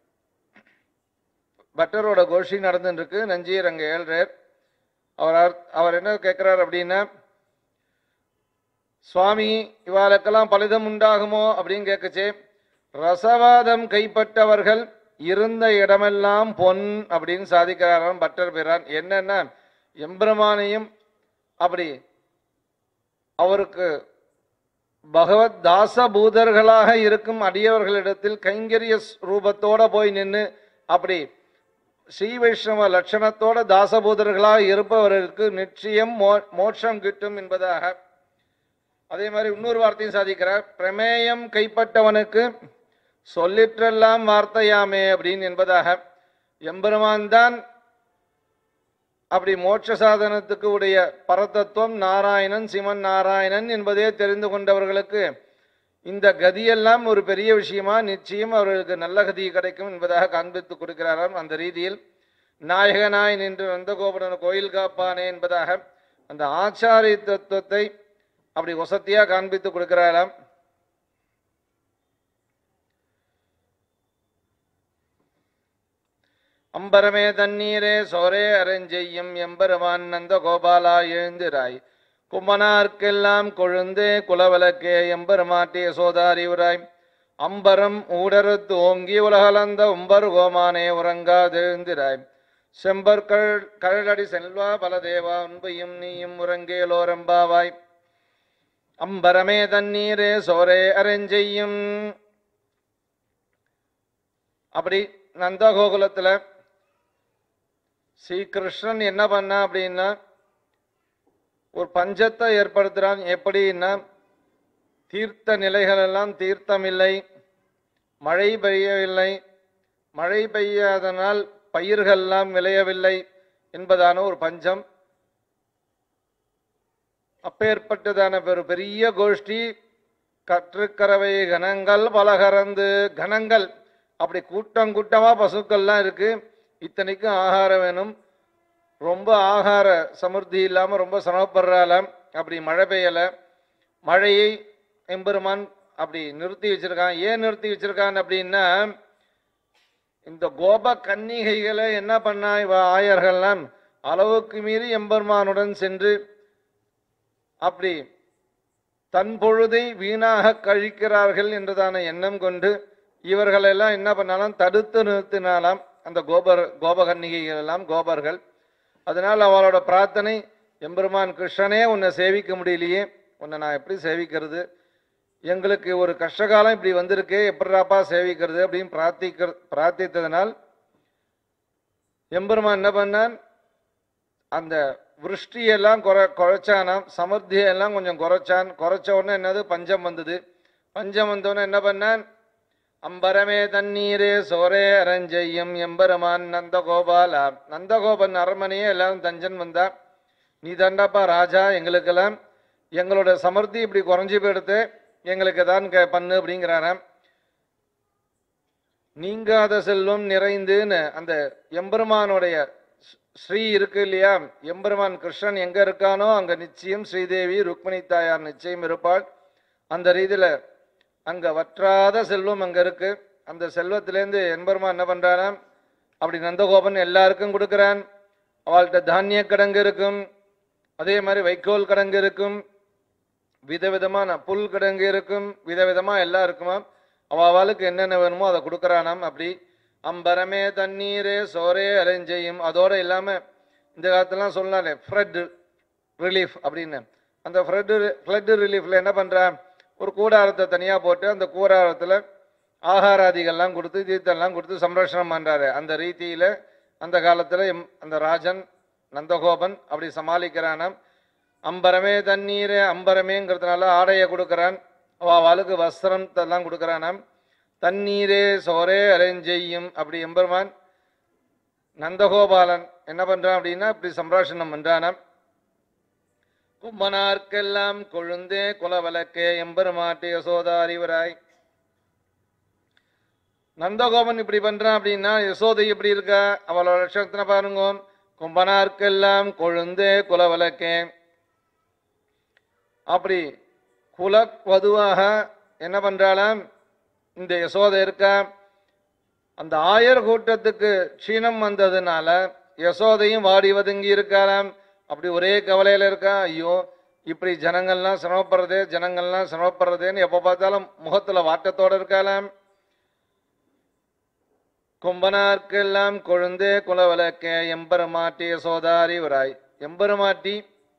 பட்டரோட கோஷி நடந்துட்டு இருக்கு. நஞ்சியர் அங்கே ஏழ்றார். அவர் அவர் என்ன கேட்கிறார் அப்படின்னா, சுவாமி இவாளுக்கெல்லாம் பலிதம் உண்டாகுமோ அப்படின்னு கேட்கச்சே, ரசவாதம் கைப்பற்றவர்கள் இருந்த இடமெல்லாம் பொன் அப்படின்னு சாதிக்கிறாராம் பட்டர் பிரான். என்னன்னா எம்பெருமானையும் அப்படி அவருக்கு பகவத் தாசபூதர்களாக இருக்கும் அடியவர்களிடத்தில் கைங்கரிய ரூபத்தோட போய் நின்று அப்படி ஸ்ரீ வைஷ்ணவ லட்சணத்தோட தாசபூதர்களாக இருப்பவர்களுக்கு நிச்சயம் மோ மோட்சம் கிட்டும் என்பதாக. அதே மாதிரி இன்னொரு வார்த்தையும் சாதிக்கிறார், பிரமேயம் கைப்பட்டவனுக்கு சொல்லிற்றெல்லாம் வார்த்தையாமே அப்படின்னு என்பதாக. எம்பெருமான் தான் அப்படி மோட்ச சாதனத்துக்கு உடைய பரதத்துவம் நாராயணன் சிவன் நாராயணன் என்பதே தெரிந்து கொண்டவர்களுக்கு இந்த கதியெல்லாம் ஒரு பெரிய விஷயமா, நிச்சயம் அவர்களுக்கு நல்ல கதி கிடைக்கும் என்பதாக காண்பித்து கொடுக்கிறாராம். அந்த ரீதியில் நாயகனாய் நின்று நந்தகோபுரன் கோயில் காப்பானே என்பதாக அந்த ஆச்சாரிய தத்துவத்தை அப்படி வசத்தியா காண்பித்து கொடுக்கிறாராம். அம்பரமே தண்ணீரே சோரே அரஞ்செய்யும் எம்பெருமான் நந்த கோபாலா எழுந்திராய், கும்பனார்க்கெல்லாம் கொழுந்தே குலவலக்கே எம்பெருமாட்டிய சோதாரிவராய், அம்பரம் ஊடறுத்து ஓங்கி உலகளந்த உம்பர் கோமானே உறங்காதெழுந்திராய், செம்பற்கள் கழலடி செல்வா பலதேவா உன்பையும் நீயும் உறங்கேலோரம்பாவாய். அம்பரமே தண்ணீரே சோரே அரஞ்செய்யும். அப்படி நந்தகோகுலத்துல ஸ்ரீகிருஷ்ணன் என்ன பண்ணா அப்படின்னா ஒரு பஞ்சத்தை ஏற்படுத்துறான். எப்படின்னா தீர்த்த நிலைகள் எல்லாம் தீர்த்தம் இல்லை, மழை பெய்யவில்லை, மழை பெய்யாதனால் பயிர்கள்லாம் விளையவில்லை என்பதான ஒரு பஞ்சம். அப்பேற்பட்டதான ஒரு பெரிய கோஷ்டி, கற்றுக்கறவை கணங்கள் பலகறந்து, கணங்கள் அப்படி கூட்டம் கூட்டமா பசுக்கள்லாம் இருக்கு. இத்தனைக்கும் ஆகாரம் வேணும். ரொம்ப ஆகார சமிருத்தி இல்லாம ரொம்ப சிரமப்படுறாலாம். அப்படி மழை பெய்யல. மழையை எம்பெருமான் அப்படி நிறுத்தி வச்சிருக்கான். ஏன் நிறுத்தி வச்சிருக்கான் அப்படின்னா, இந்த கோப கன்னிகைகளை என்ன பண்ணா இவ ஆயர்கள்லாம் அளவுக்கு மீறி எம்பெருமானுடன் சென்று அப்படி தன் பொழுதை வீணாக கழிக்கிறார்கள் என்றுதான எண்ணம் கொண்டு இவர்களெல்லாம் என்ன பண்ணாலும் தடுத்து நிறுத்தினாலாம் அந்த கோபர் கோபகன்னிகைகள் எல்லாம் கோபர்கள். அதனால் அவளோட பிரார்த்தனை, எம்பெருமான் கிருஷ்ணனே உன்னை சேவிக்க முடியலையே, உன்னை நான் எப்படி சேவிக்கிறது, எங்களுக்கு ஒரு கஷ்டகாலம் இப்படி வந்திருக்கே, எப்படிராப்பா சேவிக்கிறது அப்படின்னு பிரார்த்திக்க பிரார்த்தித்ததனால் எம்பெருமான் என்ன பண்ணான், அந்த விருஷ்டியெல்லாம் குறை குறைச்சானாம், சமர்த்தியெல்லாம் கொஞ்சம் குறைச்சான். குறைச்ச உடனே என்னது பஞ்சம் வந்தது. பஞ்சம் வந்தோடனே என்ன பண்ணான், அம்பரமே தண்ணீரே சோரே அரஞ்செய்யும் எம்பெருமான் நந்தகோபாலா. நந்தகோபன் அரண்மனையே எல்லாரும் தஞ்சன் வந்தா, நீ தாண்டாப்பா ராஜா, எங்களுக்கெல்லாம் எங்களோட சமர்த்தி இப்படி குறைஞ்சி போயிடுத்து, எங்களுக்கு தான் பண்ணு அப்படிங்கிறாராம். நீங்காத செல்வம் நிறைந்துன்னு அந்த எம்பெருமானுடைய ஸ்ரீ இருக்கு இல்லையா, எம்பெருமான் கிருஷ்ணன் எங்க இருக்கானோ அங்க நிச்சயம் ஸ்ரீதேவி ருக்மிணி தாயார் நிச்சயம் இருப்பாள். அந்த ரீதியில அங்க வற்றாத செல்வம் அங்க இருக்கு. அந்த செல்வத்திலேருந்து எம்பெருமான் என்ன பண்றாராம், அப்படி நந்தகோபன் எல்லாருக்கும் கொடுக்கிறான். அவள்கிட்ட தானிய கிடங்கு இருக்கும், அதே மாதிரி வைக்கோல் கிடங்கு இருக்கும், விதவிதமான புல் கிடங்கு இருக்கும், விதவிதமா எல்லாம் இருக்குமா. அவளுக்கு என்னென்ன வேணுமோ அதை கொடுக்குறானாம். அப்படி அம்பரமே தண்ணீரே சோரே அரேஞ்செய்யும். அதோட இல்லாம இந்த காலத்துலாம் சொன்னாலே ஃப்ளட் ரிலீஃப் அப்படின்னு, அந்த ஃப்ளட் ஃப்ளட் ரிலீஃப்ல என்ன பண்றான், ஒரு கூடாரத்தை தனியா போட்டு அந்த கூடாரத்துல ஆகாராதிகள்லாம் கொடுத்து தீர்த்தெல்லாம் கொடுத்து சம்ரட்சணம் பண்றாரு. அந்த ரீதியில அந்த காலத்துல அந்த ராஜன் நந்தகோபன் அப்படி சமாளிக்கிறானாம். அம்பரமே தண்ணீரே, அம்பரமேங்கிறதுனால ஆடையை கொடுக்குறான், அவளுக்கு வஸ்திரம் எல்லாம் கொடுக்குறானாம். தண்ணீரே சோரே அரேஞ்செய்யும். அப்படி எம்பெருமான் நந்தகோபாலன் என்ன பண்றான் அப்படின்னா இப்படி சம்ராஷணம் பண்றானாம். கும்பனார்க்கெல்லாம் கொழுந்தே குலவலக்கே எம்பெருமாட்டி யசோதா அறிவராய். நந்தகோபன் இப்படி பண்றான் அப்படின்னா யசோதை எப்படி இருக்கா, அவளோட லட்சணத்தின பாருங்க. கும்பனார்க்கெல்லாம் கொழுந்தே குலவலக்கே, அப்படி குலவதுவாக என்ன பண்றாளாம் இந்த யசோதை இருக்கா. அந்த ஆயர் கூட்டத்துக்கு க்ஷீணம் வந்ததுனால யசோதையும் வாடி வதங்கி இருக்காளாம். அப்படி ஒரே கவலையில இருக்கா, ஐயோ இப்படி ஜனங்கள்லாம் சிரமப்படுறதே ஜனங்கள்லாம் சிரமப்படுறதேன்னு எப்ப பார்த்தாலும் முகத்துல வாட்டத்தோட இருக்காளாம். கும்பனார்க்கெல்லாம் கொழுந்தே குலவலக்கே எம்பெருமாட்டி யசோதாரி வராய். எம்பெருமாட்டி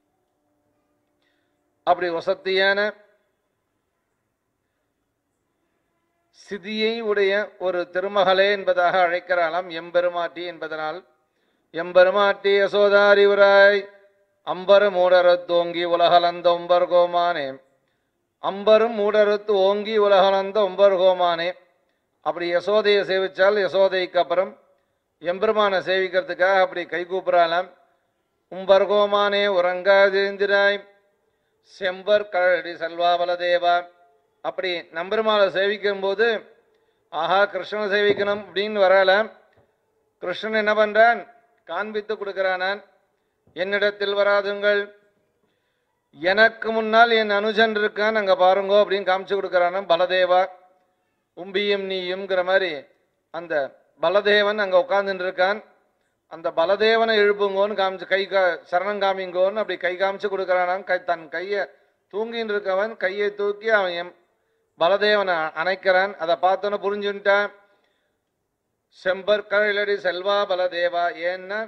அப்படி வசத்தியான சிதியை உடைய ஒரு திருமகளே என்பதாக அழைக்கிறாளாம் எம்பெருமாட்டி என்பதனால். எம்பெருமாட்டி யசோதாரிவராய் அம்பரு மூடரத்து ஓங்கி உலகலந்த ஒம்பர் கோமானே. அம்பரும் மூடரத்து ஓங்கி உலகலந்த ஒம்பர் கோமானே. அப்படி யசோதையை சேவிச்சால் யசோதைக்கு அப்புறம் எம்பெருமானை சேவிக்கிறதுக்காக அப்படி கை கூப்புறாளாம். உம்பர் கோமானே உறங்காதிருந்திராய் செம்பர் கழடி செல்வாபலதேவா. அப்படி நம்பெருமாளை சேவிக்கும் போது ஆஹா கிருஷ்ணனை சேவிக்கணும் அப்படின்னு வரலாம். கிருஷ்ணன் என்ன பண்றான், காண்பித்து கொடுக்கிறானான். என்னிடத்தில் வராதுங்கள், எனக்கு முன்னால் என் அனுஜன் இருக்கான் அங்க பாருங்கோ அப்படின்னு காமிச்சு கொடுக்கிறானாம் பலதேவா. உம்பியும் நீயும்ங்கிற மாதிரி அந்த பலதேவன் அங்க உட்கார்ந்துட்டு இருக்கான். அந்த பலதேவனை எழுப்புங்கோன்னு காமிச்சு கை கா சரணம் காமிங்கோன்னு அப்படி கை காமிச்சு கொடுக்கிறானாம். கை தன் கையை தூங்கின்னு இருக்கவன் கையை தூக்கி அவன் எம் பலதேவனை அணைக்கிறான். அதை பார்த்தோன்னு புரிஞ்சுட்டான், செம்பர் கழலடி செல்வா பலதேவா. ஏன்னா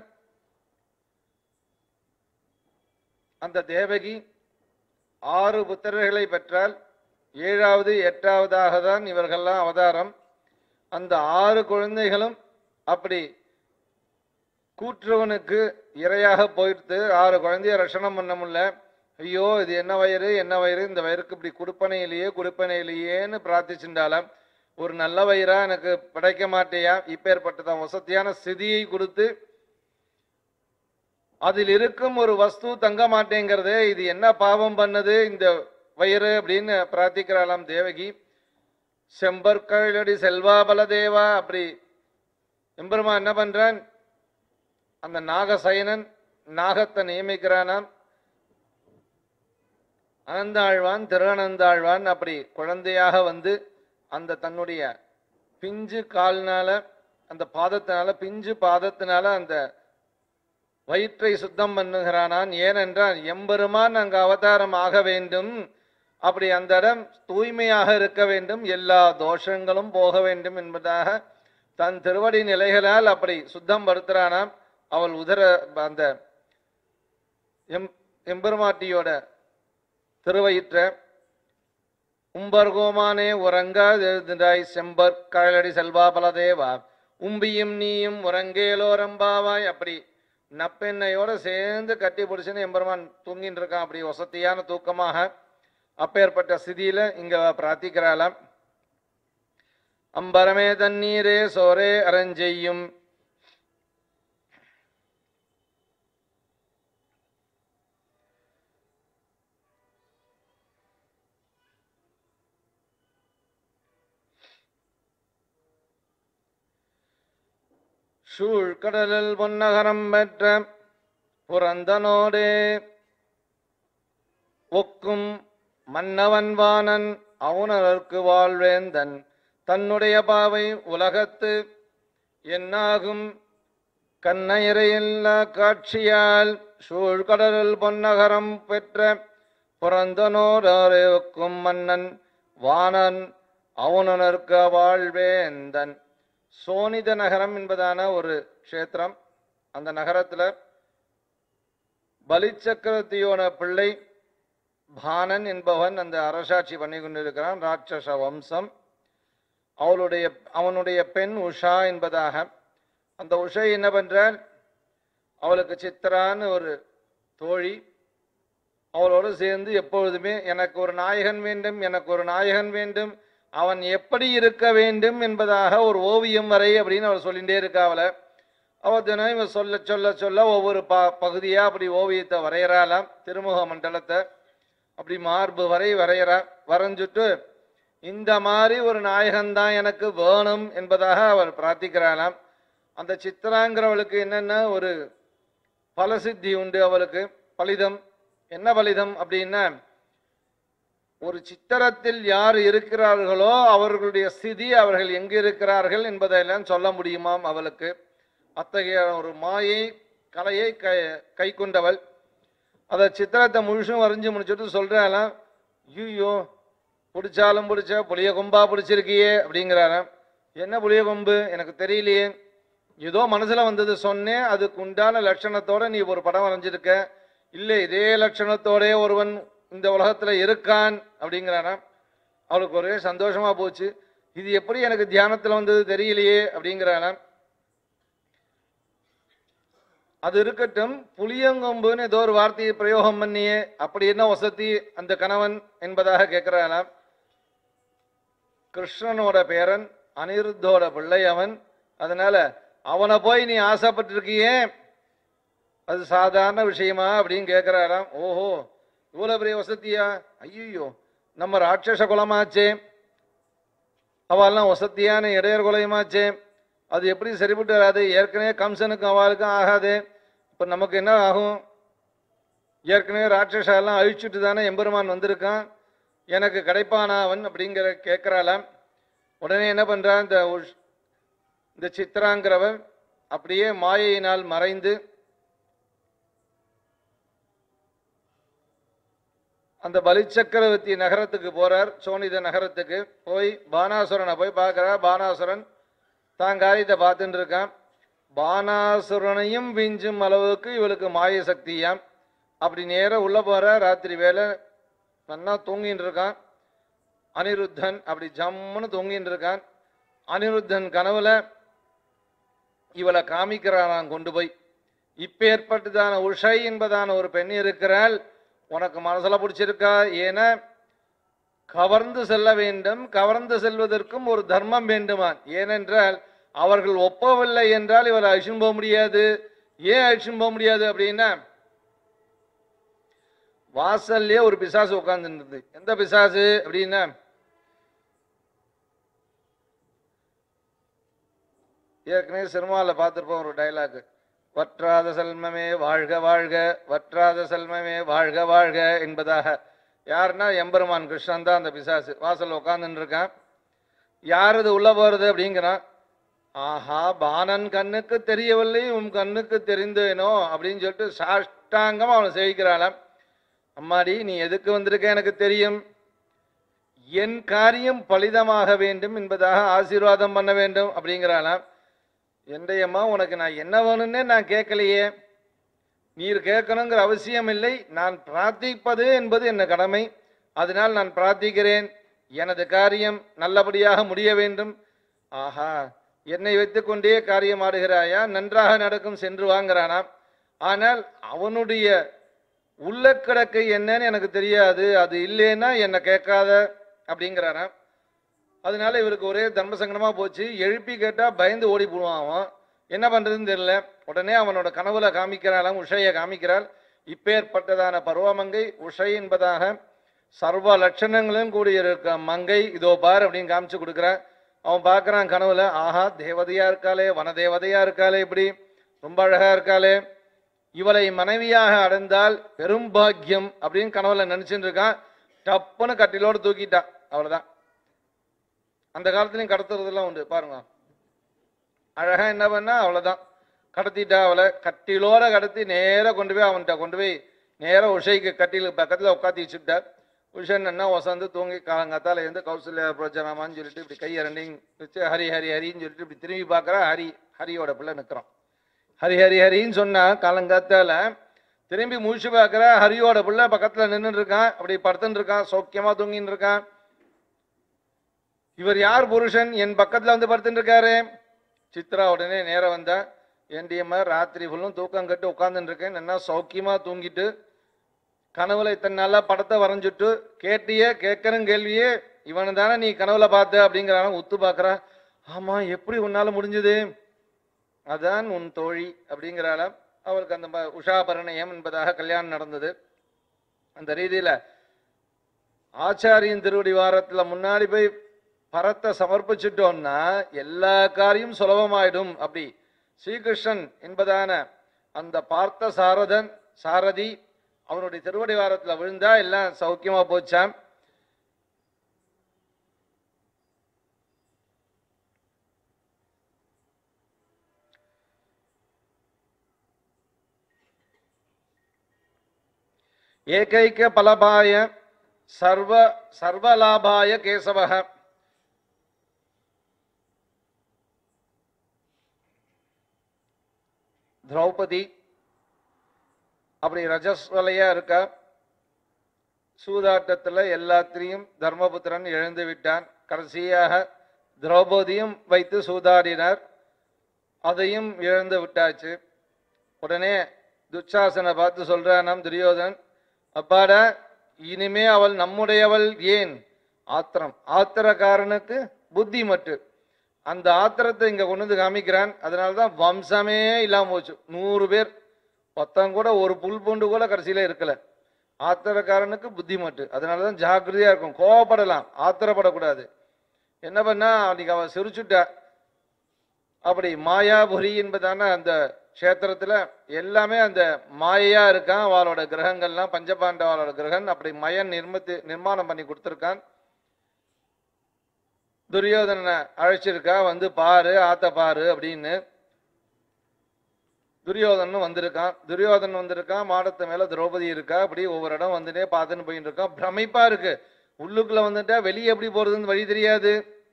அந்த தேவகி ஆறு புத்திரர்களை பெற்றால் ஏழாவது எட்டாவதாக தான் இவர்கள்லாம் அவதாரம். அந்த ஆறு குழந்தைகளும் அப்படி கூற்றுவனுக்கு இரையாக போயிடுத்து. ஆறு குழந்தைய ரஷணம் பண்ண முடியல. ஐயோ இது என்ன வயிறு என்ன வயிறு, இந்த வயிறுக்கு இப்படி குடுப்பனையிலேயே குடுப்பனையிலேயேன்னு பிரார்த்திச்சுட்டாலாம். ஒரு நல்ல வயிறா எனக்கு படைக்க மாட்டேயா, இப்பேற்பட்டதான் வசதியான ஸ்திதியை கொடுத்து அதில் இருக்கும் ஒரு வஸ்து தங்க மாட்டேங்கிறது, இது என்ன பாவம் பண்ணது இந்த வயிறு அப்படின்னு பிரார்த்திக்கிறாளாம் தேவகி. செம்பற்கழடி செல்வா பலதேவா. அப்படி எம்பெருமா என்ன பண்றான், அந்த நாகசயனன் நாகத்தை நியமிக்கிறானாம். அனந்தாழ்வான் திருவனந்தாழ்வான் அப்படி குழந்தையாக வந்து அந்த தன்னுடைய பிஞ்சு கால்னால அந்த பாதத்தினால பிஞ்சு பாதத்தினால அந்த வயிற்றை சுத்தம் பண்ணுகிறானான். ஏனென்றால் எம்பெருமான் அங்கு அவதாரம் ஆக வேண்டும், அப்படி அந்த இடம் தூய்மையாக இருக்க வேண்டும், எல்லா தோஷங்களும் போக வேண்டும் என்பதாக தன் திருவடி நிலைகளால் அப்படி சுத்தம் படுத்துறானாம். அவள் உதர அந்த எம் எம்பெருமாட்டியோட திருவயிற்ற உம்பர்கோமானே உறங்காய் செம்பர் கழலடி செல்வா பலதேவா உம்பியும் நீயும் உறங்கேலோரம்பாவாய். அப்படி நப்பெண்ணையோட சேர்ந்து கட்டி பிடிச்சுன்னு எம்பெருமான் தூங்கின்னு இருக்கான். அப்படி வசதியான தூக்கமாக அப்பேற்பட்ட ஸ்திதியில இங்க பிரார்த்திக்கிறாளாம். அம்பரமே தண்ணீரே சோரே அரஞ்செய்யும். சூழ்கடலில் பொன்னகரம் பெற்ற புரந்தனோடே ஒக்கும் மன்னவன் வானன் அவுணர்க்கு வாழ்வேந்தன் தன்னுடைய பாவை உலகத்து என்னாகும் கண்ணயரையில்லா காட்சியால் சூழ்கடலில் பொன்னகரம் பெற்ற புறந்தனோரும் மன்னன் வானன் அவனர்க்க வாழ்வேந்தன். சோனித நகரம் என்பதான ஒரு க்ஷேத்திரம். அந்த நகரத்துல பலிச்சக்கரவர்த்தியோட பிள்ளை பானன் என்பவன் அந்த அரசாட்சி பண்ணி கொண்டிருக்கிறான். ராட்சச வம்சம். அவளுடைய அவனுடைய பெண் உஷா என்பதாக. அந்த உஷை என்ன பண்றாள், அவளுக்கு சித்ரான்னு ஒரு தோழி, அவளோடு சேர்ந்து எப்பொழுதுமே எனக்கு ஒரு நாயகன் வேண்டும், எனக்கு ஒரு நாயகன் வேண்டும், அவன் எப்படி இருக்க வேண்டும் என்பதாக ஒரு ஓவியம் வரை அப்படின்னு அவள் சொல்லிகிட்டே இருக்கா. அவளை அவள் தினம் இவன் சொல்ல சொல்ல சொல்ல ஒவ்வொரு ப பகுதியா அப்படி ஓவியத்தை வரைகிறாளாம். திருமுக மண்டலத்தை அப்படி மார்பு வரை வரைகிறா. வரைஞ்சுட்டு இந்த மாதிரி ஒரு நாயகன்தான் எனக்கு வேணும் என்பதாக அவள் பிரார்த்திக்கிறாளாம். அந்த சித்ராங்கிறவளுக்கு என்னென்ன ஒரு பலசித்தி உண்டு அவளுக்கு. பலிதம் என்ன பலிதம் அப்படின்னா, ஒரு சித்திரத்தில் யார் இருக்கிறார்களோ அவர்களுடைய ஸ்திதி, அவர்கள் எங்கு இருக்கிறார்கள் என்பதையெல்லாம் சொல்ல முடியுமாம் அவளுக்கு. அத்தகைய ஒரு மாயை கலையை கை கை கொண்டவள். அதை சித்திரத்தை முழுசும் வரைஞ்சி முடிச்சுட்டு சொல்றாளாம், ஐயோ பிடிச்சாலும் பிடிச்ச புளிய கொம்பா பிடிச்சிருக்கியே அப்படிங்கிறாராம். என்ன புளிய கொம்பு எனக்கு தெரியலையே, ஏதோ மனசுல வந்தது சொன்னேன், அதுக்கு உண்டான லட்சணத்தோட நீ ஒரு படம் வரைஞ்சிருக்க, இல்லை இதே லட்சணத்தோட ஒருவன் இந்த உலகத்துல இருக்கான் அப்படிங்கிறாராம். அவளுக்கு ஒரே சந்தோஷமா போச்சு. இது எப்படி எனக்கு தியானத்துல வந்தது தெரியலையே அப்படிங்கிறாராம். அது இருக்கட்டும், புளியங்கொம்புன்னு ஏதோ ஒரு வார்த்தையை பிரயோகம் பண்ணியே, அப்படி என்ன வசதி அந்த கணவன் என்பதாக கேட்கிறாராம். கிருஷ்ணனோட பேரன், அனிருத்தோட பிள்ளை அவன். அதனால அவனை போய் நீ ஆசைப்பட்டிருக்கியே, அது சாதாரண விஷயமா அப்படின்னு கேட்கிறாராம். ஓஹோ இவ்வளவு பெரிய வசதியா, ஐயோ நம்ம ராட்சச குலமாச்சே, அவெல்லாம் வசதியான இடையர் குலையுமாச்சே, அது எப்படி சரிபட்டு வராது, ஏற்கனவே கம்சனுக்கும் அவளுக்கும் ஆகாது, இப்போ நமக்கு என்ன ஆகும், ஏற்கனவே ராட்சச எல்லாம் அழிச்சுட்டு தானே எம்பெருமான் வந்திருக்கான், எனக்கு கிடைப்பானா அவன் அப்படிங்கிற கேட்கிறாளாம். உடனே என்ன பண்றான், இந்த இந்த சித்ராங்கிறவன் அப்படியே மாயையினால் மறைந்து அந்த பலிச்சக்கரவர்த்தி நகரத்துக்கு போறார். சோனித நகரத்துக்கு போய் பானாசுரனை போய் பார்க்கிறார். பானாசுரன் தான் காரியத்தை பார்த்துட்டு இருக்கான். பானாசுரனையும் விஞ்சும் அளவுக்கு இவளுக்கு மாய சக்தியாம். அப்படி நேரம் உள்ள போற, ராத்திரி வேலை நல்லா தூங்கின்னு இருக்கான் அனிருத்தன். அப்படி ஜம்முன்னு தூங்கின்னு இருக்கான். அனிருத்தன் கனவுல இவளை காமிக்கிறான் கொண்டு போய். இப்ப ஏற்பட்டதான உஷை என்பதான ஒரு பெண் இருக்கிறாள், உனக்கு மனசுல பிடிச்சிருக்கா, ஏன்னா கவர்ந்து செல்ல வேண்டும், கவர்ந்து செல்வதற்கும் ஒரு தர்மம் வேண்டுமான். ஏனென்றால் அவர்கள் ஒப்பவில்லை என்றால் இவரை அழிச்சும் போக முடியாது. ஏன் அழிச்சும் போக முடியாது அப்படின்னா, வாசல்லே ஒரு பிசாசு உட்கார்ந்துருந்தது. எந்த பிசாசு அப்படின்னா, ஏற்கனவே சினிமாவில் பார்த்துருப்போம் ஒரு டைலாக், வற்றாத செல்வமே வாழ்க வாழ்க, வற்றாத செல்வமே வாழ்க வாழ்க என்பதாக. யாருன்னா எம்பெருமான் கிருஷ்ணன் தான் அந்த பிசாசு. வாசல் உட்காந்துன்னு இருக்கான். யார் இது உள்ள போறது அப்படிங்கிறான். ஆஹா பானன் கண்ணுக்கு தெரியவில்லை, உன் கண்ணுக்கு தெரிந்தேனோ அப்படின்னு சொல்லிட்டு சாஷ்டாங்கம் அவனை சேவிக்கிறாளாம். அம்மாடி நீ எதுக்கு வந்திருக்க எனக்கு தெரியும், என் காரியம் பலிதமாக வேண்டும் என்பதாக ஆசீர்வாதம் பண்ண வேண்டும் அப்படிங்கிறாளாம். என்னையம்மா உனக்கு நான் என்ன வேணும்னே நான் கேட்கலையே, நீர் கேட்கணுங்கிற அவசியம் இல்லை, நான் பிரார்த்திப்பது என்பது என்ன கடமை, அதனால் நான் பிரார்த்திக்கிறேன், எனது காரியம் நல்லபடியாக முடிய வேண்டும். ஆஹா என்னை வைத்துக் கொண்டே காரியம் ஆடுகிறாயா, நன்றாக நடக்கும், சென்று வாங்கிறானாம். ஆனால் அவனுடைய உள்ள கிடக்கை என்னன்னு எனக்கு தெரியாது, அது இல்லைன்னா என்னை கேட்காத அப்படிங்கிறானாம். அதனால இவருக்கு ஒரே தர்ம சங்கடமா போச்சு. எழுப்பி கேட்டா பயந்து ஓடி போடுவான் அவன். என்ன பண்றதுன்னு தெரியல. உடனே அவனோட கனவுல காமிக்கிறாளாம், உஷையை காமிக்கிறாள். இப்பேற்பட்டதான பருவமங்கை உஷை என்பதாக சர்வ லட்சணங்களும் கூடிய இருக்க மங்கை இதோ பார் அப்படின்னு காமிச்சு கொடுக்குறான். அவன் பார்க்கறான் கனவுல, ஆஹா தேவதையா இருக்காளே, வன தேவதையா இருக்காளே, இப்படி ரொம்ப அழகா இருக்காளே, இவளை மனைவியாக அடைந்தால் பெரும் பாக்கியம் அப்படின்னு கனவுல நினைச்சுட்டு இருக்கான். டப்புன்னு கட்டிலோடு தூக்கிட்டான். அவ்வளவுதான். அந்த காலத்துலயும் கடத்துறதுலாம் உண்டு பாருங்க. அழகா என்ன பண்ணா அவ்வளவுதான். கடத்திட்டா அவளை, கட்டிலோட கடத்தி நேராக கொண்டு போய் அவன்கிட்ட கொண்டு போய் நேராக உஷைக்கு கட்டிலுக்கு பக்கத்தில் உட்காத்தி வச்சுட்டார். உஷன் என்ன வசந்து தூங்கி காலங்காத்தால இருந்து கௌசல்யா பிரோஜனமான்னு சொல்லிட்டு இப்படி கை ரெண்டையும் வச்சு ஹரி ஹரி ஹரின்னு சொல்லிட்டு இப்படி திரும்பி பார்க்குறா. ஹரி ஹரியோட பிள்ளை நிற்கிறான். ஹரி ஹரி ஹரின்னு சொன்னா காலங்காத்தால திரும்பி முழிச்சு பார்க்குறா. ஹரியோட பிள்ளை பக்கத்தில் நின்றுட்டு இருக்கான், அப்படி படுத்துன்னு இருக்கான், சௌக்கியமா தூங்கின்னு இருக்கான். இவர் யார் புருஷன், என் பக்கத்தில் வந்து படுத்துட்டு இருக்காரு. சித்ரா உடனே நேரம் வந்தா, ஏண்டியம்மா ராத்திரி ஃபுல்லும் தூக்கம் கட்டு உட்காந்துட்டு இருக்கேன், என்ன சௌக்கியமா தூங்கிட்டு கனவுல இத்தனை நாளா படத்தை வரைஞ்சிட்டு கேட்டியே கேட்கறன் கேள்வியே இவனை தானே நீ கனவுல பார்த்த அப்படிங்கிறான. உத்து பார்க்குறா. ஆமா, எப்படி உன்னால முடிஞ்சது? அதான் உன் தோழி அப்படிங்கிறாள. அவளுக்கு அந்த உஷா பரிணயம் என்பதாக கல்யாணம் நடந்தது. அந்த ரீதியில ஆச்சாரியின் திருவடி வாரத்துல முன்னாடி போய் பரத்தை சமர்ப்பிச்சுட்டோம்னா எல்லா காரியம் சுலபமாயிடும். அப்படி ஸ்ரீகிருஷ்ணன் என்பதான அந்த பார்த்த சாரதன் சாரதி அவனுடைய திருவடி வாரத்துல விழுந்தா எல்லாம் சௌக்கியமா போச்சாம். ஏகைக்க பலபாய சர்வ சர்வலாபாய கேசவக. திரௌபதி அப்படி ரஜஸ்வலையா இருக்க. சூதாட்டத்துல எல்லாத்திலையும் தர்மபுத்திரன் எழுந்து விட்டான். கடைசியாக திரௌபதியும் வைத்து சூதாடினார், அதையும் இழந்து விட்டாச்சு. உடனே துச்சாசனை பார்த்து சொல்றானாம் துரியோதன், அப்பாடா இனிமே அவள் நம்முடையவள் ஏன்? ஆத்திரம், ஆத்திரக்காரனுக்கு புத்தி மட்டு. அந்த ஆத்திரத்தை இங்க கொண்டு வந்து காமிக்கிறான். அதனாலதான் வம்சமே இல்லாம போச்சு. நூறு பேர் பத்தம் கூட ஒரு புல் பூண்டு கூட கடைசியில இருக்கல. ஆத்திரக்காரனுக்கு புத்தி மட்டு. அதனாலதான் ஜாக்கிரதையா இருக்கும். கோவப்படலாம், ஆத்திரப்படக்கூடாது. என்ன பண்ணா அன்னைக்கு அவ சிரிச்சுட்டா. அப்படி மாயாபுரி என்பதான அந்த கஷேத்திரத்துல எல்லாமே அந்த மாயையா இருக்கான். அவளோட கிரகங்கள்லாம் பஞ்சபாண்டவாளோட கிரகன் அப்படி மயன் நிர்மத்தி நிர்மாணம் பண்ணி கொடுத்துருக்கான். துரியோதனனை அழைச்சிருக்கா, வந்து பாரு ஆத்த பாரு அப்படின்னு. துரியோதனும் வந்திருக்கான். துரியோதனன் வந்திருக்கான், மாடத்து மேல திரௌபதி இருக்கா. அப்படி ஒவ்வொரு இடம் வந்துட்டே பார்த்துன்னு போயிட்டு இருக்கான். பிரமிப்பா இருக்கு. உள்ளுக்குள்ள வந்துட்டா வெளியே எப்படி போறதுன்னு வழி தெரியாது.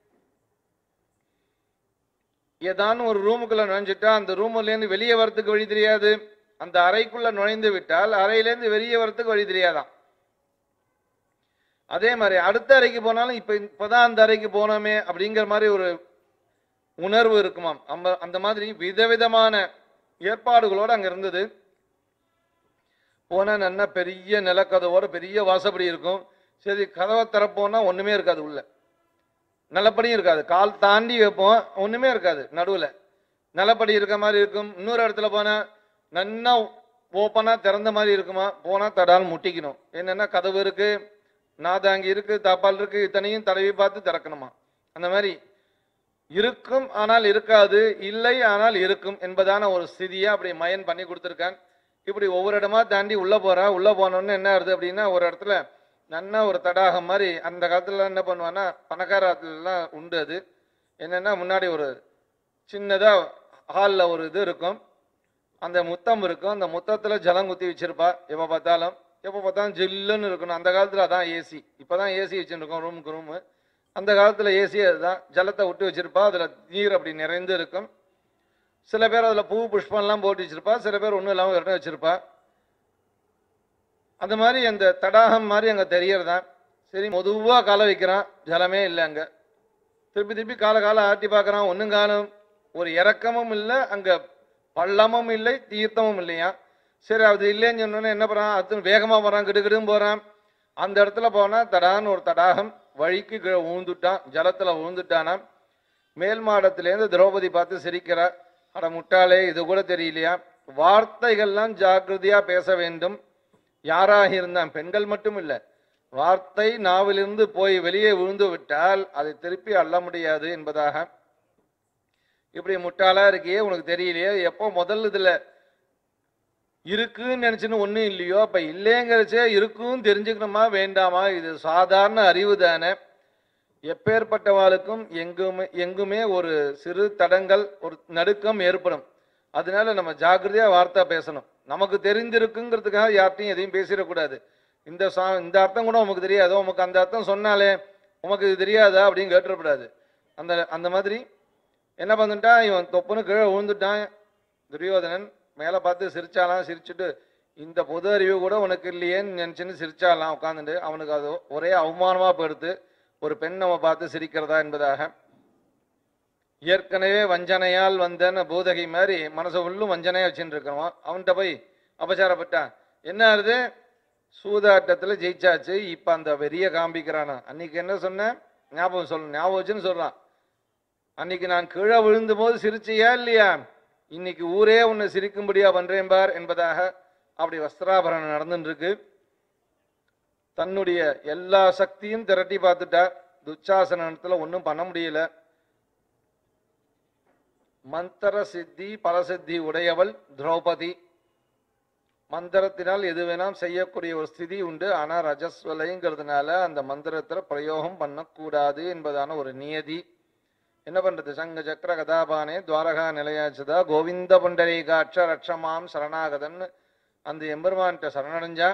ஏதானும் ஒரு ரூமுக்குள்ள நுழைஞ்சிட்டா அந்த ரூம்ல இருந்து வெளியே வரத்துக்கு வழி தெரியாது. அந்த அறைக்குள்ள நுழைந்து விட்டால் அறையிலேருந்து வெளியே வரத்துக்கு வழி தெரியாதான். அதே மாதிரி அடுத்த அறைக்கு போனாலும் இப்ப இப்பதான் அந்த அறைக்கு போனோமே அப்படிங்கிற மாதிரி ஒரு உணர்வு இருக்குமாம். அந்த அந்த மாதிரி விதவிதமான ஏற்பாடுகளோடு அங்க இருந்தது. போனா நல்லா பெரிய நிலக்கதவோட பெரிய வாசப்படி இருக்கும். சரி, கதவை திறப்போம்னா ஒண்ணுமே இருக்காது, உள்ள நிலப்படியும் இருக்காது. கால் தாண்டி வைப்போம், ஒண்ணுமே இருக்காது. நடுவுல நிலப்படி இருக்க மாதிரி இருக்கும். இன்னொரு இடத்துல போனா நன்னா ஓப்பனா திறந்த மாதிரி இருக்குமா. போனா தடால் முட்டிக்கணும். என்னன்னா கதவு இருக்கு, நாதாங்கி இருக்கு, தாப்பால் இருக்கு, இத்தனையும் தடவி பார்த்து திறக்கணுமா. அந்த மாதிரி இருக்கும் ஆனால் இருக்காது, இல்லை ஆனால் இருக்கும் என்பதான ஒரு ஸ்திதியா அப்படி மயன் பண்ணி கொடுத்துருக்கான். இப்படி ஒவ்வொரு இடமா தாண்டி உள்ள போறா. உள்ள போனோன்னு என்ன ஆகுது அப்படின்னா, ஒரு இடத்துல நன்னா ஒரு தடாகம் மாதிரி அந்த காலத்துல என்ன பண்ணுவான்னா பணக்காரத்துலாம் உண்டு. அது என்னன்னா முன்னாடி ஒரு சின்னதா ஹாலில் ஒரு இது இருக்கும், அந்த முத்தம் இருக்கும். அந்த முத்தத்துல ஜலம் குத்தி வச்சிருப்பா. எப்போ பார்த்தாலும் எப்போ பார்த்தாலும் ஜில்லுன்னு இருக்கணும். அந்த காலத்துல அதான் ஏசி. இப்போதான் ஏசி வச்சுருக்கோம் ரூமுக்கு ரூமு. அந்த காலத்துல ஏசி அதுதான். ஜலத்தை விட்டு வச்சிருப்பா, அதுல நீர் அப்படி நிறைந்து இருக்கும். சில பேர் அதுல பூ புஷ்பம்லாம் போட்டு வச்சிருப்பா, சில பேர் ஒன்றும் இல்லாமல் இடம் வச்சிருப்பா. அந்த மாதிரி அந்த தடாகம் மாதிரி அங்கே தெரியறதான். சரி, மெதுவாக காலை வைக்கிறான், ஜலமே இல்லை அங்கே. திருப்பி திருப்பி காலை காலை ஆட்டி பார்க்குறான், ஒன்றும் காலம். ஒரு இறக்கமும் இல்லை, அங்கே பள்ளமும் இல்லை, தீர்த்தமும் இல்லையா. சரி, அது இல்லைன்னு சொன்னோன்னே என்ன பண்ணுறான், அது வேகமாக போகிறான், கிடுகிடும் போகிறான். அந்த இடத்துல போனால் தடான்னு ஒரு தடாகம் வழிக்கு கீழே ஊழ்ந்துட்டான், ஜலத்தில் ஊழ்ந்துட்டானாம். மேல் மாடத்திலேருந்து திரௌபதி பார்த்து சிரிக்கிறா. அட முட்டாளே, இது கூட தெரியலையா? வார்த்தைகள்லாம் ஜாக்கிரதையா பேச வேண்டும். யாராக இருந்தான், பெண்கள் மட்டும் இல்லை, வார்த்தை நாவிலிருந்து போய் வெளியே விழுந்து விட்டால் அதை திருப்பி அள்ள முடியாது என்பதாக. இப்படி முட்டாளா இருக்கியே, உனக்கு தெரியலையே, எப்போ முதல்ல இதுல இருக்குன்னு நினைச்சுன்னு ஒன்றும் இல்லையோ, அப்ப இல்லைங்கிறச்சே இருக்குன்னு தெரிஞ்சுக்கணுமா வேண்டாமா? இது சாதாரண அறிவு தானே. எப்பேற்பட்டவாளுக்கும் எங்குமே எங்குமே ஒரு சிறு தடங்கள், ஒரு நடுக்கம் ஏற்படும். அதனால நம்ம ஜாக்கிரதையா வார்த்தை பேசணும். நமக்கு தெரிஞ்சிருக்குங்கிறதுக்காக யார்ட்டையும் எதையும் பேசிடக்கூடாது. இந்த சா இந்த அர்த்தம் கூட உமக்கு தெரியாதோ, உமக்கு அந்த அர்த்தம் சொன்னாலே உமக்கு இது தெரியாதா அப்படின்னு கேட்டுறக்கூடாது. அந்த அந்த மாதிரி என்ன பண்ணிட்டான், இவன் தொப்புன்னு கீழே விழுந்துட்டான். துரியோதனன் மேலே பார்த்து சிரிச்சாலாம். சிரிச்சுட்டு இந்த பொது அறிவு கூட உனக்கு இல்லையேன்னு நினச்சின்னு சிரிச்சாலாம் உட்காந்துட்டு. அவனுக்கு அது ஒரே அவமானமாக போயிடுத்து, ஒரு பெண் நம்ம பார்த்து சிரிக்கிறதா என்பதாக. ஏற்கனவே வஞ்சனையால் வந்தன்னு பூதகை மாதிரி மனசை உள்ளும் வஞ்சனையாக வச்சுட்டு இருக்கிறவன் அவன்கிட்ட போய் அபச்சாரப்பட்டான். என்ன ஆகுது, சூதாட்டத்தில் ஜெயிச்சாச்சு, இப்போ அந்த வெறிய காண்பிக்கிறானா. அன்னைக்கு என்ன சொன்னேன் ஞாபகம் சொல்ல ஞாபகம் வச்சுன்னு சொல்கிறான். அன்னைக்கு நான் கீழே விழுந்த போது சிரிச்சியா இல்லையா, இன்னைக்கு ஊரே உன்னை சிரிக்கும்படியா பண்றேன் பார் என்பதாக அப்படி வஸ்திராபரணம் நடந்துட்டு இருக்கு. தன்னுடைய எல்லா சக்தியும் திரட்டி பார்த்துட்டார். துச்சாசனத்துல ஒன்றும் பண்ண முடியல. மந்திர சித்தி பலசித்தி உடையவள் திரௌபதி. மந்திரத்தினால் எது வேணாம் செய்யக்கூடிய ஒரு ஸ்திதி உண்டு. ஆனா ரஜஸ்வலைங்கிறதுனால அந்த மந்திரத்துல பிரயோகம் பண்ணக்கூடாது என்பதான ஒரு நியதி. என்ன பண்றது, சங்க சக்கர கதாபானே துவாரகா நிலையாச்சுதா கோவிந்த புண்டரீகாட்ச ரட்சமாம் சரணாகதன் அந்த எம்பெருமான்கிட்ட சரணடைஞ்சா.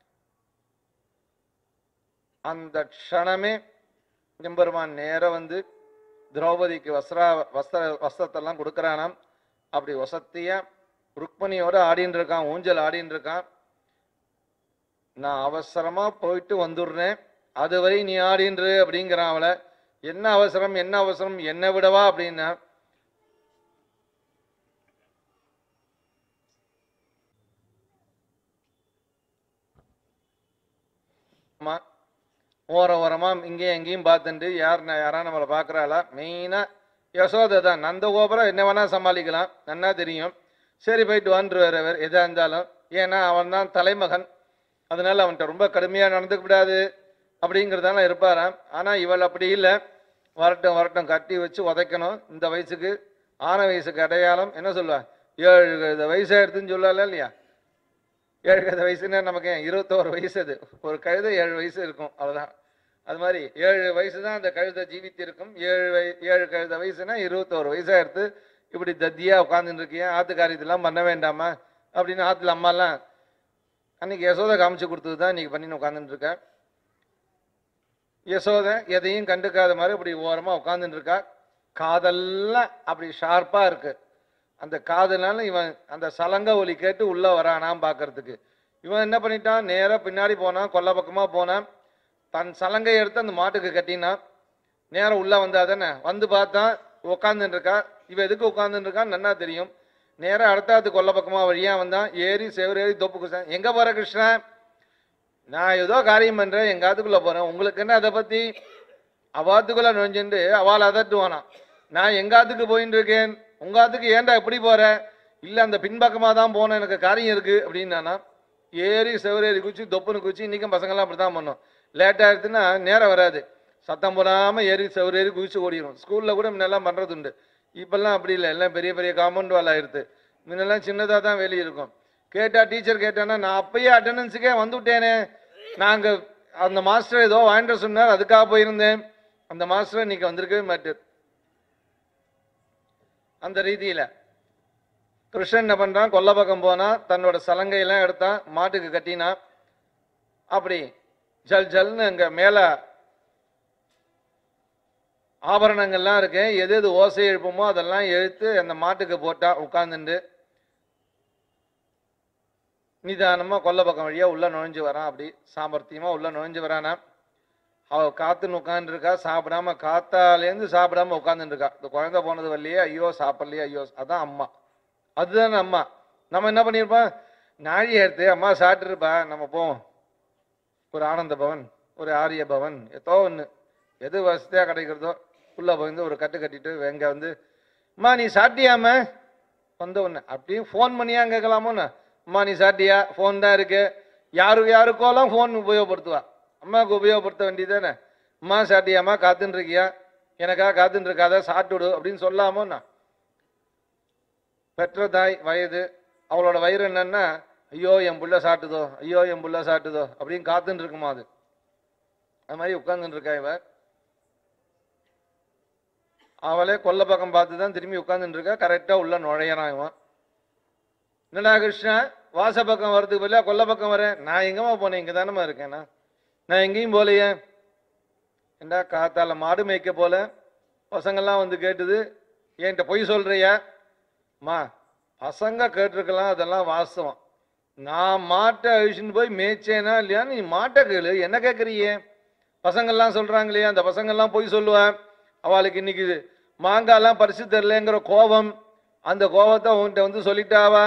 அந்த க்ஷணமே எம்பெருமான் நேர வந்து திரௌபதிக்கு வஸ்திரா வஸ்திர வஸ்திரத்தெல்லாம் கொடுக்குறானாம். அப்படி வசத்தியா ருக்மணியோட ஆடின்னு இருக்கான், ஊஞ்சல் ஆடின்னு இருக்கான். நான் அவசரமா போயிட்டு வந்துடுறேன், அதுவரை நீ ஆடின்று அப்படிங்கிறான் அவளை. என்ன அவசரம் என்ன அவசரம் என்ன விடவா அப்படின்னா, ஓர ஓரமா இங்கேயும் எங்கேயும் பார்த்துட்டு யார் யாரா நம்மளை பார்க்குறாளா. மெயினா யசோதை தான். நந்தகோபுரம் என்ன வேணா சமாளிக்கலாம், நன்னா தெரியும். சரி போயிட்டு வந்துருவார் அவர் எதா இருந்தாலும். ஏன்னா அவன் தான் தலைமகன், அதனால அவன்கிட்ட ரொம்ப கடுமையாக நடந்துக்க விடாது அப்படிங்கிறதால இருப்பாராம். ஆனால் இவள் அப்படி இல்லை, வரட்டும் வரட்டும் கட்டி வச்சு உதைக்கணும். இந்த வயசுக்கு ஆன வயசுக்கு அடையாளம் என்ன சொல்லுவா, ஏழு வயசு எடுத்துன்னு சொல்லல இல்லையா. ஏழு கழுத வயசுன்னா நமக்கு இருபத்தோரு வயசு, அது ஒரு கழுதை ஏழு வயசு இருக்கும் அவ்வளோதான். அது மாதிரி ஏழு வயசு தான் அந்த கழுதை ஜீவித்து இருக்கும். ஏழு வய ஏழு கழுத வயசுனா இருபத்தோரு வயசாக எடுத்து இப்படி தத்தியாக உட்காந்துட்டு இருக்கேன், ஆற்று காரியத்தெல்லாம் பண்ண வேண்டாமா அப்படின்னு ஆற்றுல அம்மாலாம் அன்னைக்கு யசோதை காமிச்சு கொடுத்தது தான் இன்னைக்கு பண்ணின்னு உட்காந்துட்டு இருக்கேன். யசோதை எதையும் கண்டுக்காத மாதிரி அப்படி ஓரமாக உட்காந்துட்டு இருக்கா. காதெல்லாம் அப்படி ஷார்ப்பாக இருக்கு. அந்த காதனால இவன் அந்த சலங்க ஒலி கேட்டு உள்ள வரானாம் பார்க்கறதுக்கு. இவன் என்ன பண்ணிட்டான், நேராக பின்னாடி போனான், கொல்லை பக்கமாக போனான். தன் சலங்கை எடுத்து அந்த மாட்டுக்கு கட்டினான். நேரம் உள்ள வந்தா தானே வந்து பார்த்தான் உட்காந்துட்டு இருக்கா. இவன் எதுக்கு உட்காந்துட்டு இருக்கான்னு நன்னா தெரியும். நேராக அடுத்தாத்து கொல்லை பக்கமாக வழியாக வந்தான். ஏறி செவரு ஏறி தொப்பு குடிச்சான். எங்கே போகிற கிருஷ்ணா, நான் ஏதோ காரியம் பண்ணுறேன், எங்கள் ஆத்துக்குள்ளே போகிறேன், உங்களுக்கு என்ன அதை பற்றி. அவாத்துக்குள்ளே நுழைஞ்சுட்டு அவள் அதட்டுவானா. நான் எங்காத்துக்கு போயின்னு இருக்கேன், உங்காத்துக்கு ஏன்டா எப்படி போகிற. இல்லை அந்த பின்பக்கமாக தான் போனேன், எனக்கு காரியம் இருக்குது அப்படின்னானா. ஏறி செவரேறி குச்சி தொப்புன்னு குச்சி. இன்றைக்கும் பசங்கள்லாம் அப்படி தான் பண்ணோம். லேட்டாக எடுத்துன்னா நேரம் வராது, சத்தம் போடாமல் ஏறி செவரேறி குதிச்சு ஓடிடும். ஸ்கூலில் கூட முன்னெல்லாம் பண்ணுறது உண்டு. இப்போல்லாம் அப்படி இல்லை, எல்லாம் பெரிய பெரிய காம்பவுண்ட் வால் ஆயிடுது. முன்னெல்லாம் சின்னதாக தான் வெளியே இருக்கும். கேட்டால் டீச்சர் கேட்டானா, நான் அப்பயே அட்டண்டன்ஸுக்கே வந்துவிட்டேனே, நாங்கள் அந்த மாஸ்டர் ஏதோ வாங்கிட்டு சொன்னார் அதுக்காக போயிருந்தேன், அந்த மாஸ்டர் இன்னைக்கு வந்திருக்கவே மாட்டார். அந்த ரீதியில் கிருஷ்ணன் என்ன பண்ணுறான், கொல்லை பக்கம் போனால் தன்னோட சலங்கையெல்லாம் எடுத்தான், மாட்டுக்கு கட்டினான். அப்படி ஜல் ஜல்னு அங்கே மேலே ஆபரணங்கள்லாம் இருக்கு, எது எது ஓசை எழுப்புமோ அதெல்லாம் எழுத்து அந்த மாட்டுக்கு போட்டா. உட்காந்துட்டு நிதானமாக கொல்லை பக்கம் வழியாக உள்ளே நுழைஞ்சு வரான். அப்படி சாமர்த்தியமாக உள்ளே நுழைஞ்சு வரானா. அவள் காத்துன்னு உட்காந்துருக்கா, சாப்பிடாம காத்தாலேருந்து சாப்பிடாம உட்காந்துட்டு இருக்கா. இந்த குழந்தை போனது வரலையே, ஐயோ சாப்பிட்லையே, ஐயோ. அதான் அம்மா, அதுதானே அம்மா. நம்ம என்ன பண்ணியிருப்போம், நாழி எடுத்து அம்மா சாப்பிட்டுருப்பா, நம்ம போவோம் ஒரு ஆனந்த பவன், ஒரு ஆரிய பவன், ஏதோ ஒன்று எது வசதியாக கிடைக்கிறதோ உள்ளே போயிருந்து ஒரு கட்டு கட்டிட்டு எங்கே வந்து, அம்மா நீ சாப்பிட்டியாம வந்த ஒன்று அப்படியும் ஃபோன் பண்ணியா கேட்கலாமோன்னு. அம்மா நீ சாப்பிட்டியா, ஃபோன் தான் இருக்கு. யாரு யாருக்கோலாம் ஃபோன் உபயோகப்படுத்துவா, அம்மாவுக்கு உபயோகப்படுத்த வேண்டியதானே. அம்மா சாப்பிட்டியாம்மா, காத்துன்னு இருக்கியா, எனக்கா காத்துன்னு இருக்காத, சாப்பிட்டுடு அப்படின்னு சொல்லாமோண்ணா. பெற்ற தாய் வயது, அவளோட வயிறு என்னன்னா, ஐயோ என் புள்ள சாப்பிட்டுதோ, ஐயோ என் புள்ள சாப்பிட்டுதோ அப்படின்னு காத்துன்னு இருக்குமா. அது அது மாதிரி உட்காந்துட்டு இருக்கா இவ. அவளே கொல்லை பக்கம் பார்த்து தான் திரும்பி உட்காந்துட்டு இருக்கா. கரெக்டாக உள்ள நுழையிறான் இவன். என்னடா கிருஷ்ணா வாச பக்கம் வரதுக்கு பதிலாக கொல்ல பக்கம் வரேன். நான் எங்கம்மா போனேன், இங்கே தானம்மா இருக்கேன்னா, நான் எங்கேயும் போலையே. ஏண்டா காத்தால மாடு மேய்க்க போல பசங்கள்லாம் வந்து கேட்டுது, என்கிட்ட பொய் சொல்றியா? மா பசங்க கேட்டிருக்கலாம், அதெல்லாம் வாஸ்தவம். நான் மாட்டை அழிச்சுன்னு போய் மேய்ச்சேனா இல்லையா, நீ மாட்டை கேளு, என்ன கேட்குறியே? பசங்கள்லாம் சொல்றாங்களே, அந்த பசங்கள்லாம் பொய் சொல்லுவேன். அவளுக்கு இன்னைக்கு மாங்காய்லாம் பறிச்சு தரலங்கிற கோபம், அந்த கோபத்தை உன்கிட்ட வந்து சொல்லிட்டாவா?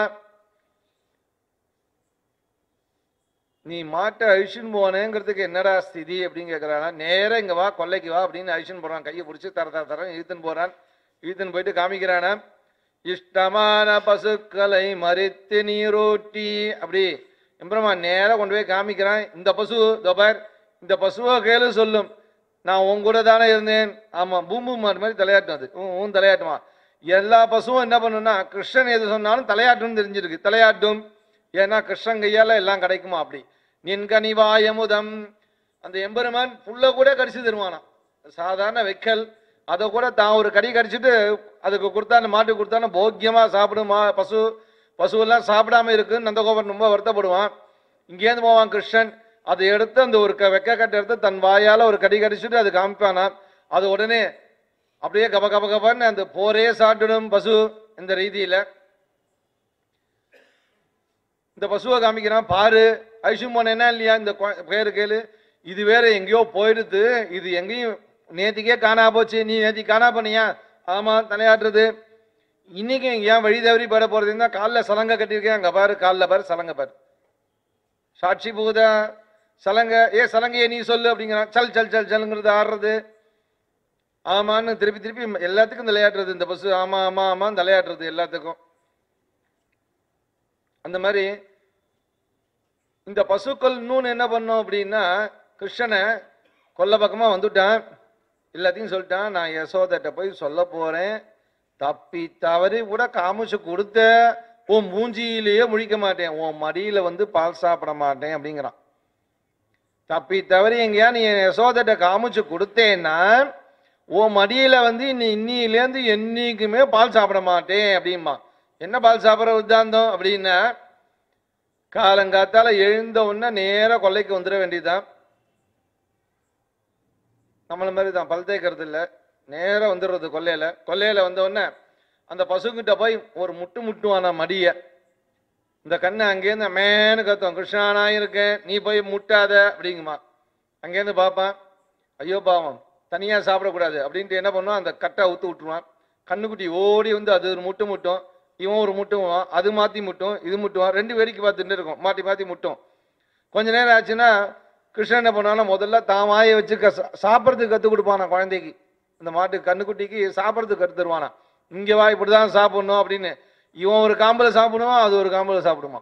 நீ மாட்டை அழிச்சுன்னு போனேங்கிறதுக்கு என்னடா ஸ்திதி அப்படின்னு கேட்குறானா. நேராக இங்கே வா, கொல்லைக்கு வா அப்படின்னு அழிச்சுன்னு போகிறான். கையை பிடிச்சி தர தர தரன்னு இழுத்துன்னு போகிறான். இழுத்துன்னு போயிட்டு காமிக்கிறானா, இஷ்டமான பசுக்களை மறித்து நீரோட்டி அப்படி எம்பரமா நேராக கொண்டு போய் காமிக்கிறான். இந்த பசு தோபார், இந்த பசுவை கேளு சொல்லும், நான் உன் கூட தானே இருந்தேன். ஆமாம், பூம்பு மாட்டு மாதிரி தலையாட்டும். அது உன் தலையாட்டுமா. எல்லா பசுவும் என்ன பண்ணுன்னா, கிருஷ்ணன் எது சொன்னாலும் தலையாட்டும்னு தெரிஞ்சிருக்கு. தலையாட்டும், ஏன்னா கிருஷ்ணன் கையால் எல்லாம் கிடைக்குமா. அப்படி நின்கனிவாயமுதம், அந்த எம்பெருமான் புல்ல கூட கடிச்சு தருவானா. சாதாரண வைக்கல், அதை கூட தான் ஒரு கடி கடிச்சிட்டு அதுக்கு கொடுத்தான மாட்டுக்கு கொடுத்தான போக்கியமாக சாப்பிடுமா. பசு பசுவெல்லாம் சாப்பிடாம இருக்குன்னு நந்தகோபன் ரொம்ப வருத்தப்படுவான். இங்கேருந்து போவான் கிருஷ்ணன், அதை எடுத்து அந்த ஒரு க வெக்க கட்டை எடுத்து தன் வாயால் ஒரு கடி கடிச்சுட்டு அது காமிப்பானா. அது உடனே அப்படியே கப கப கபன்னு அந்த போரே சாப்பிடும் பசு. இந்த ரீதியில் இந்த பசுவை காமிக்கிறான். பாரு ஐஷு போன என்ன இல்லையா, இந்த பேரு கேளு, இது வேற எங்கேயோ போயிடுது, இது எங்கேயும் நேத்திக்கே காணா போச்சு. நீ நேத்தி காணா பண்ணியா? ஆமா, தலையாட்டுறது. இன்னைக்கு ஏன் வழி தவறி போட போறதுன்னா, காலில் சலங்கை கட்டியிருக்கேன், அங்கே பாரு, காலில் பாரு சலங்கை பாரு, சாட்சி பூதா சலங்கை. ஏ சலங்கையை நீ சொல்லு அப்படிங்கிறான். சல் சல் சல் சல்ங்கிறது ஆடுறது. ஆமான்னு திருப்பி திருப்பி எல்லாத்துக்கும் தலையாட்டுறது இந்த பசு. ஆமா ஆமா ஆமான்னு தலையாட்டுறது எல்லாத்துக்கும். அந்த மாதிரி இந்த பசுக்கள் இன்னொன்று என்ன பண்ணோம் அப்படின்னா, கிருஷ்ணனை கொல்ல பக்கமாக வந்துட்டான், எல்லாத்தையும் சொல்லிட்டான். நான் யசோதட்ட போய் சொல்ல போறேன், தப்பி தவறி கூட காமிச்சு கொடுத்த உன் மூஞ்சியிலேயே முழிக்க மாட்டேன், உன் மடியில வந்து பால் சாப்பிட மாட்டேன் அப்படிங்கிறான். தப்பி தவறி எங்கேயா நீ யசோதட்ட காமிச்சு கொடுத்தேன்னா உன் மடியில வந்து இன்னி இன்னிலேருந்து என்னைக்குமே பால் சாப்பிட மாட்டேன் அப்படிமா. என்ன பால் சாப்பிட்ற உத்தாந்தம் அப்படின்னா, காலங்காத்தால எழுந்த உடனே நேராக கொல்லைக்கு வந்துட வேண்டியதுதான். நம்மள மாதிரி தான், பல் தேய்க்கிறது இல்லை, நேராக வந்துடுறது கொல்லையில. கொல்லையில வந்த உடனே அந்த பசுக்கிட்ட போய் ஒரு முட்டு முட்டுவானா மடிய. இந்த கண்ணை அங்கேருந்து மேனு கத்தும், கிருஷ்ணானா இருக்கேன் நீ போய் முட்டாத அப்படிங்குமா. அங்கேருந்து பார்ப்பான், ஐயோ பாவம் தனியாக சாப்பிடக்கூடாது அப்படின்ட்டு என்ன பண்ணுவான், அந்த கட்டை ஊத்து விட்டுருவான். கண்ணுக்குட்டி ஓடி வந்து அது ஒரு முட்டு முட்டும், இவன் ஒரு முட்டுவான், அது மாற்றி முட்டும், இது முட்டுவான், ரெண்டு வேடிக்கை பார்த்துட்டு இருக்கும், மாற்றி மாற்றி முட்டும். கொஞ்ச நேரம் ஆச்சுன்னா கிருஷ்ணன் என்ன பண்ணுவான்னா, முதல்ல தான் வாயை வச்சு க சாப்பிட்றதுக்கு கற்றுக் கொடுப்பானா குழந்தைக்கு. இந்த மாட்டு கண்ணுக்குட்டிக்கு சாப்பிட்றதுக்கு கற்று தருவானா. இங்கே வா இப்படி தான் சாப்பிடணும் அப்படின்னு. இவன் ஒரு காம்பில் சாப்பிடுவான், அது ஒரு காம்பில் சாப்பிடுமா.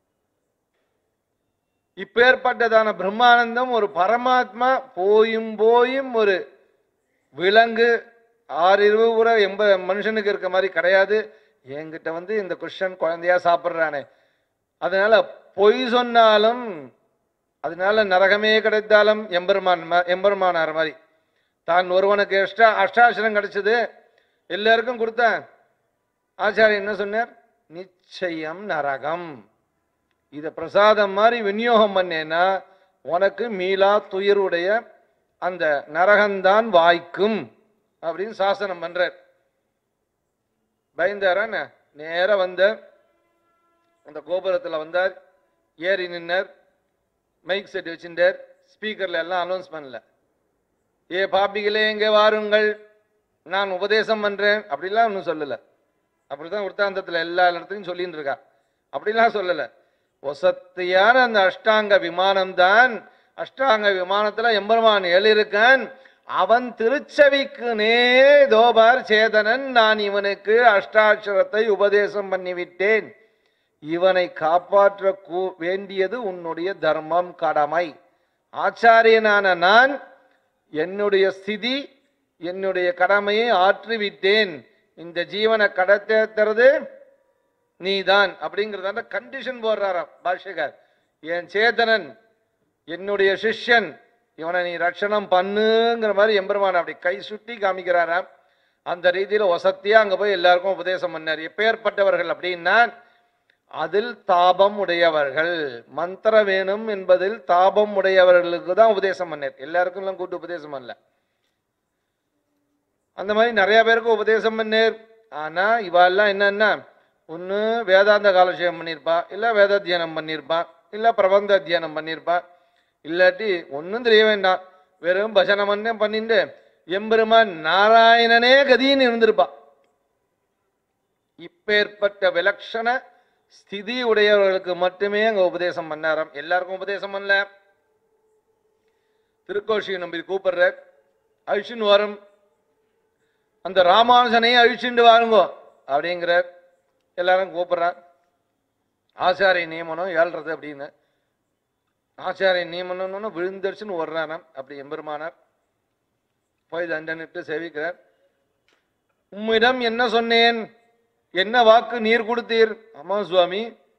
இப்பேற்பட்டதான பிரம்மானந்தம் ஒரு பரமாத்மா போயும் போயும் ஒரு விலங்கு ஆறிருவு கூட எம்ப மனுஷனுக்கு இருக்க மாதிரி கிடையாது. என்கிட்ட வந்து இந்த கிருஷ்ணன் குழந்தையா சாப்பிட்றானே, அதனால பொய் சொன்னாலும் அதனால நரகமே கிடைத்தாலும் எம்பெருமான் எம்பெருமானார் மாதிரி தான் ஒருவனுக்கு எஷ்டா அஷ்டாட்சரம் கிடைச்சது, எல்லாருக்கும் கொடுத்தேன். ஆச்சாரியர் என்ன சொன்னார், நிச்சயம் நரகம். இதை பிரசாதம் மாதிரி விநியோகம் பண்ணேன்னா உனக்கு மீளா துயருடைய அந்த நரகம்தான் வாய்க்கும் அப்படின்னு சாசனம் பண்றார். பயந்தாரான நேர வந்த அந்த கோபுரத்தில் வந்தார், ஏறி நின்னர், மைக் செட் வச்சுட்டார், ஸ்பீக்கர்ல எல்லாம் அனௌன்ஸ் பண்ணல. ஏ பாப்பிகளே எங்கே வாருங்கள், நான் உபதேசம் பண்றேன் அப்படிலாம் ஒன்றும் சொல்லலை. அப்படிதான் விருத்தாந்தத்தில் எல்லா இடத்துலையும் சொல்லின்னு இருக்கா. அப்படிலாம் சொல்லலை. வசத்தியான அந்த அஷ்டாங்க விமானம்தான். அஷ்டாங்க விமானத்துல எம்பெருமான் எழுதியிருக்கான். அவன் திருச்செவிக்கு நே தோபார் சேதனன், நான் இவனுக்கு அஷ்டாட்சரத்தை உபதேசம் பண்ணிவிட்டேன், இவனை காப்பாற்ற வேண்டியது உன்னுடைய தர்மம், கடமை. ஆச்சாரியனான நான் என்னுடைய ஸ்திதி என்னுடைய கடமையை ஆற்றிவிட்டேன், இந்த ஜீவனை கடத்துறது நீதான் அப்படிங்கிறதான கண்டிஷன் போடுறாராம் பாஷ்யக்கார். என் சேதனன் என்னுடைய சிஷ்யன், இவனை நீ ரட்சணம் பண்ணுங்கிற மாதிரி எம்பெருமான் அப்படி கை சுட்டி காமிக்கிறாராம். அந்த ரீதியில வசத்தியா அங்க போய் எல்லாருக்கும் உபதேசம் பண்ணார். எப்பேற்பட்டவர்கள் அப்படின்னா, அதில் தாபம் உடையவர்கள். மந்திர வேணும் என்பதில் தாபம் உடையவர்களுக்கு தான் உபதேசம் பண்ணார். எல்லாருக்கும் எல்லாம் கூட்டு உபதேசம் பண்ணல. அந்த மாதிரி நிறைய பேருக்கு உபதேசம் பண்ணார். ஆனா இவெல்லாம் என்னன்னா, ஒன்று வேதாந்த காலட்சேபம் பண்ணியிருப்பா, இல்லை வேத தியானம் பண்ணியிருப்பா, இல்லை பிரபந்த அத்தியானம் பண்ணியிருப்பா, இல்லாட்டி ஒன்றும் தெரிய வேண்டாம், வெறும் பஜனை பண்ண பண்ணிட்டு எம்பெருமான் நாராயணனே கதின்னு இருந்திருப்பா. இப்பேற்பட்ட விலட்சண ஸ்திதி உடையவர்களுக்கு மட்டுமே அங்க உபதேசம் பண்ணாராம். எல்லாருக்கும் உபதேசம் பண்ணல. திருக்கோஷி நம்பி கூப்பிடுற அழிச்சுன்னு வரும், அந்த ராமானுஜனையும் அழிச்சுண்டு வாருங்கோ அப்படிங்கிறார். எல்லாரும் கூப்பிடுறான். ஆச்சாரிய நியமனம் ஏழ்றது அப்படின்னு. ஆச்சாரிய நியமனம்னு விழுந்தடிச்சுன்னு வர்றானாம். அப்படி எம்பெருமானார் போய் தண்டனிட்டு சேவிக்கிறார். உம்மிடம் என்ன சொன்னேன், என்ன வாக்கு நீர் கொடுத்தீர்? ஆமா சுவாமி,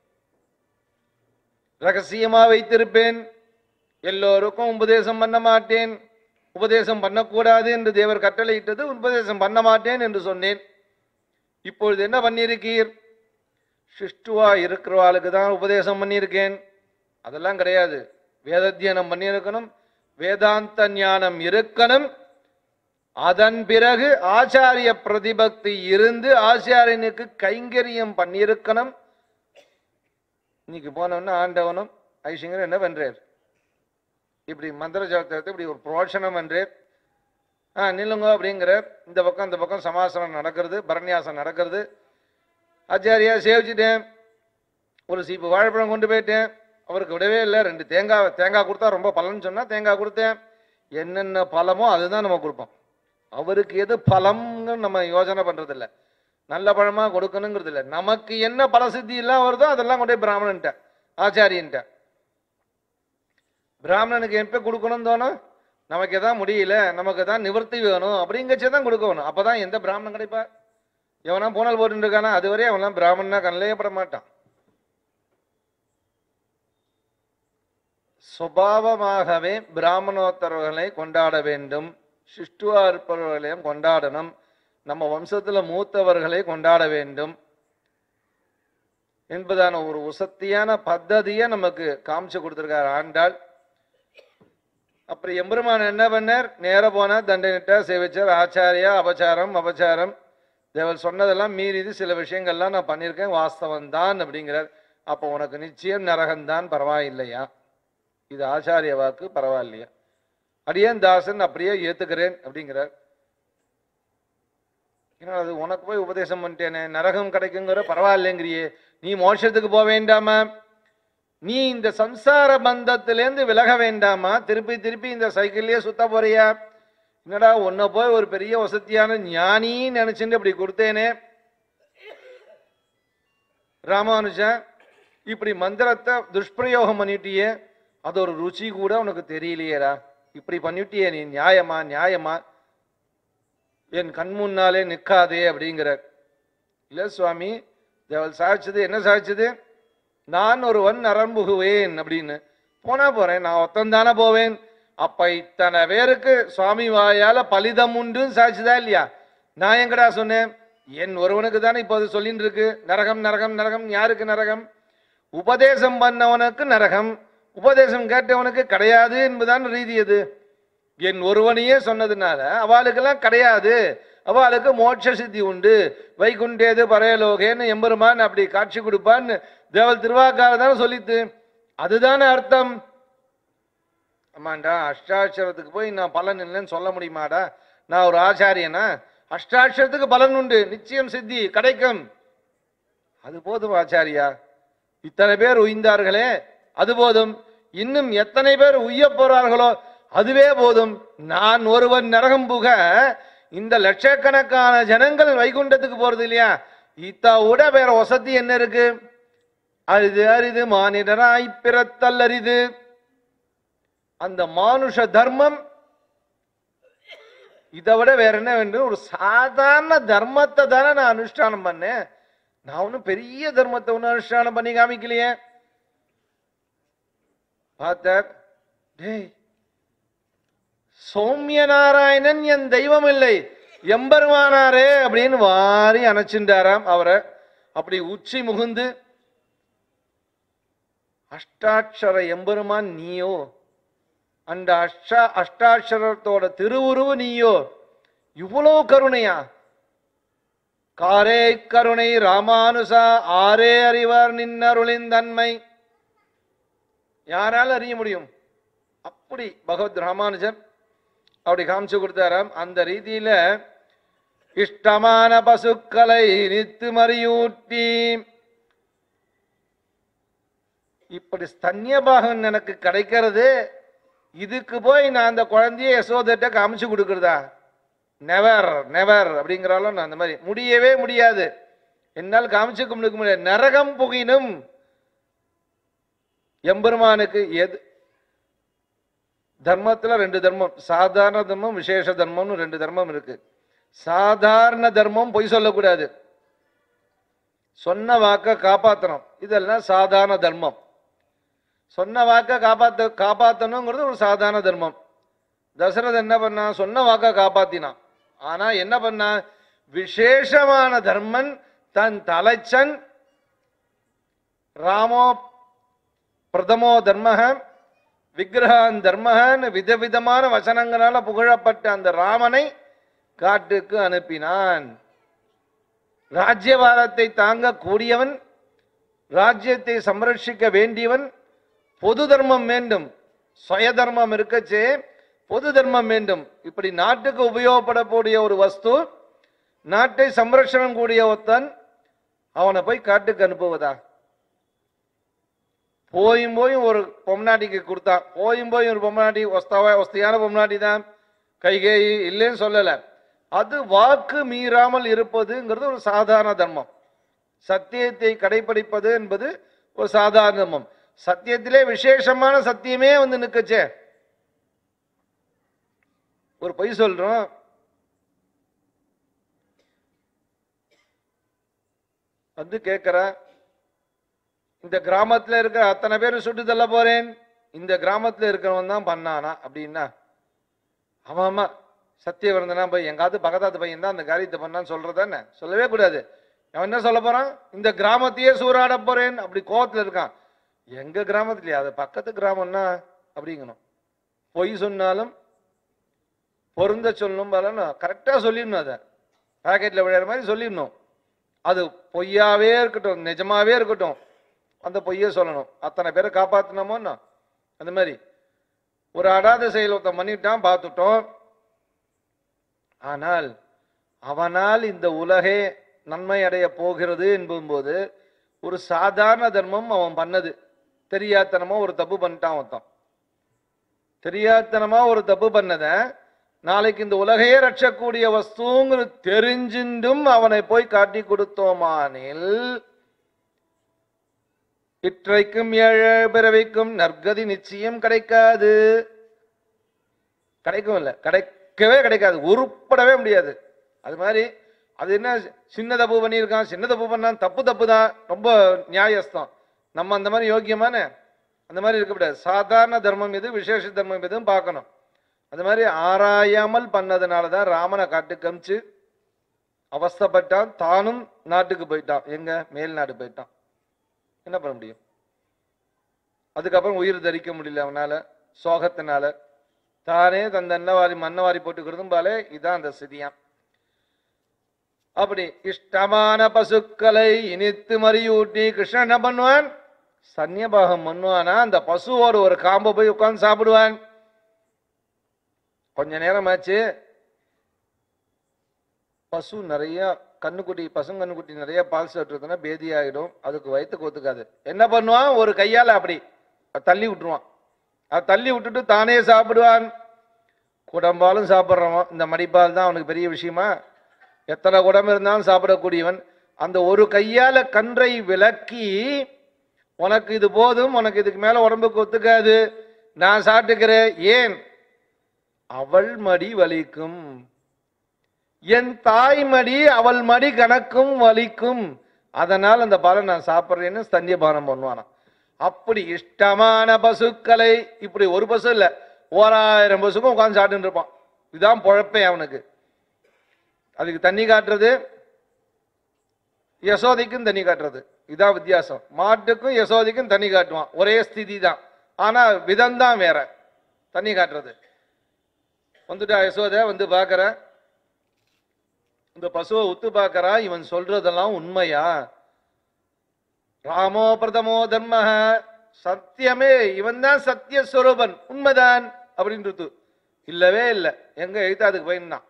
ரகசியமா வைத்திருப்பேன், எல்லோருக்கும் உபதேசம் பண்ண மாட்டேன், உபதேசம் பண்ணக்கூடாது என்று தேவர் கட்டளையிட்டது, உபதேசம் பண்ண மாட்டேன் என்று சொன்னேன். இப்பொழுது என்ன பண்ணியிருக்கீர்? சிஷ்டுவா இருக்கிறவாளுக்கு தான் உபதேசம் பண்ணியிருக்கேன். அதெல்லாம் கிடையாது. வேதத்தியனம் பண்ணியிருக்கணும், வேதாந்த ஞானம் இருக்கணும், அதன் பிறகு ஆச்சாரிய பிரதிபக்தி இருந்து ஆச்சாரியனுக்கு கைங்கரியம் பண்ணியிருக்கணும். இன்னைக்கு போனோம்னா ஆண்டவனும் ஐசிங்கர் என்ன பண்றார், இப்படி மந்திர ஜபத்தை இப்படி ஒரு புரோஷனம் பண்றார். ஆ நில்லுங்க அப்படிங்கிறார். இந்த பக்கம் இந்த பக்கம் சமாசனம் நடக்கிறது, பரநியாசம் நடக்கிறது. ஆச்சாரியா சேவிச்சுட்டேன், ஒரு சீப்பு வாழைப்பழம் கொண்டு போயிட்டேன், அவருக்கு விடவே இல்லை. ரெண்டு தேங்காய் தேங்காய் கொடுத்தா ரொம்ப பலன்னு சொன்னா தேங்காய் கொடுத்தேன். என்னென்ன பழமோ அதுதான் நம்ம கொடுப்போம். அவருக்கு எது பழம்னு நம்ம யோசனை பண்றது இல்லை, நல்ல பழமா கொடுக்கணுங்கிறது இல்லை. நமக்கு என்ன பல சித்தி எல்லாம் வருதோ அதெல்லாம் கொண்டே பிராமணன்ட்ட ஆச்சாரியன்ட்ட. பிராமணனுக்கு எப்ப கொடுக்கணும் தோணும், நமக்கு எதாவது முடியல, நமக்கு தான் நிவர்த்தி வேணும் அப்படிங்கச்சதான் கொடுக்கணும். அப்பதான் எந்த பிராமணன் கிடைப்பா? எவனா போனல் போட்டு இருக்கானா அதுவரை அவன்லாம் பிராமணனா கண்ணிலேயே பட மாட்டான். சுபாவமாகவே பிராமணோத்தரவர்களை கொண்டாட வேண்டும், சிஷ்டுவா இருப்பவர்களையும் கொண்டாடணும், நம்ம வம்சத்துல மூத்தவர்களை கொண்டாட வேண்டும் என்பதான ஒரு உசத்தியான பத்ததியை நமக்கு காமிச்சு கொடுத்திருக்கார் ஆண்டாள். அப்புறம் எம்பெருமான் என்ன பண்ணார், நேர போனா தண்டனிட்டா சேவிச்சார். ஆச்சாரியா அபச்சாரம் அபச்சாரம் தேவல் சொன்னதெல்லாம் மீறி சில விஷயங்கள்லாம் நான் பண்ணியிருக்கேன், வாஸ்தவம் தான் அப்படிங்கிறார். அப்போ உனக்கு நிச்சயம் நரகம்தான், பரவாயில்லையா? இது ஆச்சாரிய வாக்கு, பரவாயில்லையா? அடியேன் தாசன் அப்படியே ஏத்துக்கிறேன் அப்படிங்கிறார். ஏன்னா அது உனக்கு போய் உபதேசம் பண்ணிட்டேனே, நரகம் கிடைக்குங்கிற பரவாயில்லைங்கிறியே, நீ மோட்சத்துக்கு போக வேண்டாமா? நீ இந்த சம்சார பந்தத்திலேருந்து விலக வேண்டாமா? திருப்பி திருப்பி இந்த சைக்கிள்லயே சுத்த போறியா? என்னடா உன்னை போய் ஒரு பெரிய வசதியான ஞானின்னு நினைச்சுட்டு இப்படி கொடுத்தேனே ராமானுஜா, இப்படி மந்திரத்தை துஷ்பிரயோகம் பண்ணிட்டியே, அது ஒரு ருச்சி கூட உனக்கு தெரியலையேடா, இப்படி பண்ணிட்டியே நீ, நியாயமா நியாயமா, என் கண் முன்னாலே நிற்காதே அப்படிங்கிறார். இல்ல சுவாமி, தேவல் சாதிச்சது என்ன சாதிச்சது, நான் ஒருவன் நரம்புகுவேன் அப்படின்னு. போனா போறேன், நான் ஒத்தந்தானே போவேன். அப்ப இத்தனை பேருக்கு சுவாமி வாயால பலிதம் உண்டு சாதிச்சுதா இல்லையா? நான் எங்கடா சொன்னேன்? என் ஒருவனுக்கு தானே இப்போது சொல்லிட்டு இருக்கு நரகம் நரகம் நரகம். யாருக்கு நரகம்? உபதேசம் பண்ணவனுக்கு நரகம், உபதேசம் கேட்டவனுக்கு கிடையாது என்பதுதான் ரீதி. அது என் ஒருவனையே சொன்னதுனால அவளுக்கெல்லாம் கிடையாது, அவளுக்கு மோட்ச சித்தி உண்டு, வைகுண்டேது பரையலோகேன்னு எம்பெருமான் அப்படி காட்சி கொடுப்பான்னு தேவல் திருவாக்கார தானே சொல்லித்து. அதுதானே அர்த்தம். ஆமாண்டா, அஷ்டாட்சரத்துக்கு போய் நான் பலன் இல்லைன்னு சொல்ல முடியுமாடா? நான் ஒரு ஆச்சாரியனா? அஷ்டாட்சரத்துக்கு பலன் உண்டு, நிச்சயம் சித்தி கிடைக்கும், அது போதும் ஆச்சாரியா. இத்தனை பேர் உய்ந்தார்களே அது போதும், இன்னும் எத்தனை பேர் உய்ய போறார்களோ அதுவே போதும். நான் ஒருவன் நரகம் புக இந்த லட்சக்கணக்கான ஜனங்கள் வைகுண்டத்துக்கு போறது இல்லையா, இத்தா விட வேற வசதி என்ன இருக்கு? அரிது அரிது மானிடராய் பிறத்தல் அரிது. அந்த மானுஷ தர்மம் இதை விட வேற என்ன வேண்டும்? ஒரு சாதாரண தர்மத்தை தானே நான் அனுஷ்டானம் பண்ணேன், நான் ஒன்னும் பெரிய தர்மத்தை ஒன்னும் அனுஷ்டானம் பண்ணி காமிக்கலையே. பார்த்தார், டேய் சௌமிய நாராயணன் என் தெய்வம் இல்லை, எம்பெருமானாரே அப்படின்னு வாரி அணைச்சுட்டாராம் அவரை. அப்படி உச்சி முகுந்து அஷ்டாட்சர எம்பெருமான் நீயோ, அந்த அஷ்டா அஷ்டாட்சரத்தோட திருவுருவு நீயோ, இவ்வளோ கருணையா? காரே கருணை ராமானுசா ஆரே அறிவார் நின்னருளின் தன்மை. யாரால அறிய முடியும்? அப்படி பகவத் ராமானுஜர் அப்படி காமிச்சு கொடுத்தாராம். அந்த ரீதியில இஷ்டமான பசுக்களை நித்து மறியூட்டி, இப்படி ஸ்தன்யபாகம் எனக்கு கிடைக்கிறது, இதுக்கு போய் நான் அந்த குழந்தைய யசோதட்ட காமிச்சு கொடுக்கறதா? நெவர் நெவர் அப்படிங்கிறாலும் நான் அந்த மாதிரி முடியவே முடியாது, என்னால் காமிச்சு கொடுக்க முடியாது. நரகம் புகினும் எம்பெருமானுக்கு எது தர்மத்துல ரெண்டு தர்மம், சாதாரண தர்மம் விசேஷ தர்மம்னு ரெண்டு தர்மம் இருக்கு. சாதாரண தர்மம் பொய் சொல்லக்கூடாது, சொன்ன வாக்க காப்பாற்றணும், இதெல்லாம் சாதாரண தர்மம். சொன்ன வாக்க காப்பாத்த காப்பாற்றணுங்கிறது ஒரு சாதாரண தர்மம். தசரத் என்ன பண்ணா? சொன்ன வாக்க காப்பாத்தினான். ஆனா என்ன பண்ணா? விசேஷமான தர்மன் தன் தலைச்சன் ராமோ பிரதமோ தர்மக விக்கிரகான் தர்மகன்னு விதவிதமான வசனங்களால புகழப்பட்ட அந்த ராமனை காட்டுக்கு அனுப்பினான். ராஜ்யபாரத்தை தாங்க கூடியவன், ராஜ்யத்தை சம்ரட்சிக்க வேண்டியவன், பொது தர்மம் வேண்டும், சுய தர்மம் இருக்கச்சே பொது தர்மம் வேண்டும். இப்படி நாட்டுக்கு உபயோகப்படக்கூடிய ஒரு வஸ்து, நாட்டை சம்ரட்சணம் கூடிய ஒருத்தன், அவனை போய் காட்டுக்கு அனுப்புவதா? போயும் போயும் ஒரு பொம்னாட்டிக்கு கொடுத்தான், போயும் போய் ஒரு பொம்னாட்டி ஒஸ்தாவா ஒஸ்தியான பொம்னாட்டி தான், கைகேயி இல்லைன்னு சொல்லல. அது வாக்கு மீறாமல் இருப்பதுங்கிறது ஒரு சாதாரண தர்மம். சத்தியத்தை கடைபிடிப்பது என்பது ஒரு சாதாரண தர்மம். சத்தியத்திலே விசேஷமான சத்தியமே வந்து நிற்கச்சே. ஒரு பொய் சொல்றோம், வந்து கேட்கிற இந்த கிராமத்துல இருக்கிற அத்தனை பேர் சுட்டு தள்ள போறேன், இந்த கிராமத்துல இருக்கிறவன் தான் பண்ணானா அப்படின்னா, ஆமா ஆமா சத்தியவர்தனா போய் எங்காவது பக்கத்தாத்து பையன் தான் அந்த காரியத்தை பண்ணான்னு சொல்றதானே? சொல்லவே கூடாது. அவன் என்ன சொல்ல போறான்? இந்த கிராமத்தையே சூறாட போறேன் அப்படி கோபத்துல இருக்கான். எங்க கிராமத்துலயா? அது பக்கத்து கிராமம்னா அப்படிங்கணும். பொய் சொன்னாலும் பொருந்த சொல்லணும் பலனும் கரெக்டா சொல்லிடணும். அதை பாக்கெட்ல விளையாடுற மாதிரி சொல்லிடணும். அது பொய்யாவே இருக்கட்டும் நிஜமாவே இருக்கட்டும், அந்த பொய்யே சொல்லணும். அத்தனை பேரை காப்பாத்தினோமோன்னா அந்த மாதிரி ஒரு அடாத செயல் ஒருத்தன் பண்ணிட்டான், பார்த்துட்டோம். ஆனால் அவனால் இந்த உலகே நன்மை அடைய போகிறது என்பதும்போது ஒரு சாதாரண தர்மம் அவன் பண்ணது. தெரியாத்தனமா ஒரு தப்பு பண்ணிட்டான் ஒருத்தன். தெரியாத்தனமா ஒரு தப்பு பண்ணத நாளைக்கு இந்த உலகையே ரட்சக்கூடிய வஸ்துங்கிற தெரிஞ்சின்றும் அவனை போய் காட்டி கொடுத்தோமானில் இற்றைக்கும் ஏழு பிறவிக்கும் நற்கதி நிச்சயம் கிடைக்காது. கிடைக்கும் இல்லை, கிடைக்கவே கிடைக்காது, உருப்படவே முடியாது. அது மாதிரி அது என்ன சின்ன தப்பு பண்ணியிருக்கான், சின்ன தப்பு பண்ணான், தப்பு தப்பு தான், ரொம்ப நியாயஸ்தான். நம்ம அந்த மாதிரி யோக்கியமான அந்த மாதிரி இருக்கக்கூடாது. சாதாரண தர்மம் எது, விசேஷ தர்மம் எதுவும் பார்க்கணும். அது மாதிரி ஆராயாமல் பண்ணதுனால தான் ராமனை காட்டுக்கு அமிச்சு அவஸ்தப்பட்டான். தானும் நாட்டுக்கு போயிட்டான், எங்க மேல் நாடு போயிட்டான். என்ன பண்ண முடியும்? அதுக்கப்புறம் உயிர் தரிக்க முடியல அவனால, சோகத்தினால. தானே தந்த அன்னவாரி மன்னவாரி போட்டுக்கிறதும் பாலே இதான் அந்த சிதியான். அப்படி இஷ்டமான பசுக்களை இனித்து மறியூட்டி கிருஷ்ணன் என்ன பண்ணுவான்? சன்னியபாகம் பண்ணுவானா? அந்த பசுவோடு ஒரு காம்பை போய் உட்கார்ந்து சாப்பிடுவான். கொஞ்ச நேரம் ஆச்சு, பசு நிறைய கண்ணுக்குட்டி பசுங்கண்ணுக்குட்டி நிறைய பால் சாப்பிட்டுருக்குன்னா பேதி ஆகிடும், அதுக்கு வயிற்றுக்கு ஒத்துக்காது. என்ன பண்ணுவான்? ஒரு கையால் அப்படி தள்ளி விட்டுருவான். அது தள்ளி விட்டுட்டு தானே சாப்பிடுவான். குடம்பாலும் சாப்பிட்றவன், இந்த மடிப்பால் தான் அவனுக்கு பெரிய விஷயமா? எத்தனை குடம் இருந்தாலும் சாப்பிடக்கூடியவன். அந்த ஒரு கையால கன்றை விலக்கி, உனக்கு இது போதும், உனக்கு இதுக்கு மேல உடம்புக்கு ஒத்துக்காது, நான் சாப்பிட்டுக்கிறேன். ஏன்? அவள் மடி வலிக்கும், என் தாய் மடி அவள் மடி கணக்கும் வலிக்கும், அதனால் அந்த பாலை நான் சாப்பிட்றேன்னு ஸ்தன்யபானம் பண்ணுவானா. அப்படி இஷ்டமான பசுக்களை, இப்படி ஒரு பசு இல்லை, ஓராயிரம் பசுக்கும் உட்காந்து சாப்பிட்டு இருப்பான். இதுதான் பொழப்பே அவனுக்கு. அதுக்கு தண்ணி காட்டுறது, யசோதைக்கும் தண்ணி காட்டுறது. இதான் வித்தியாசம். மாட்டுக்கும் யசோதைக்கும் தண்ணி காட்டுவான், ஒரே ஸ்திதி தான், ஆனா விதம் தான் வேற. தண்ணி காட்டுறது வந்துட்டா யசோதை வந்து பார்க்கற, இந்த பசுவை உத்து பார்க்கறா, இவன் சொல்றதெல்லாம் உண்மையா? ராமோ பிரதமோ தர்ம, சத்தியமே, இவன் தான் சத்தியஸ்வரூபன், உண்மைதான் அப்படின்றது. இல்லவே இல்லை, எங்க எழுத்தாதுக்கு போயிருந்தான்.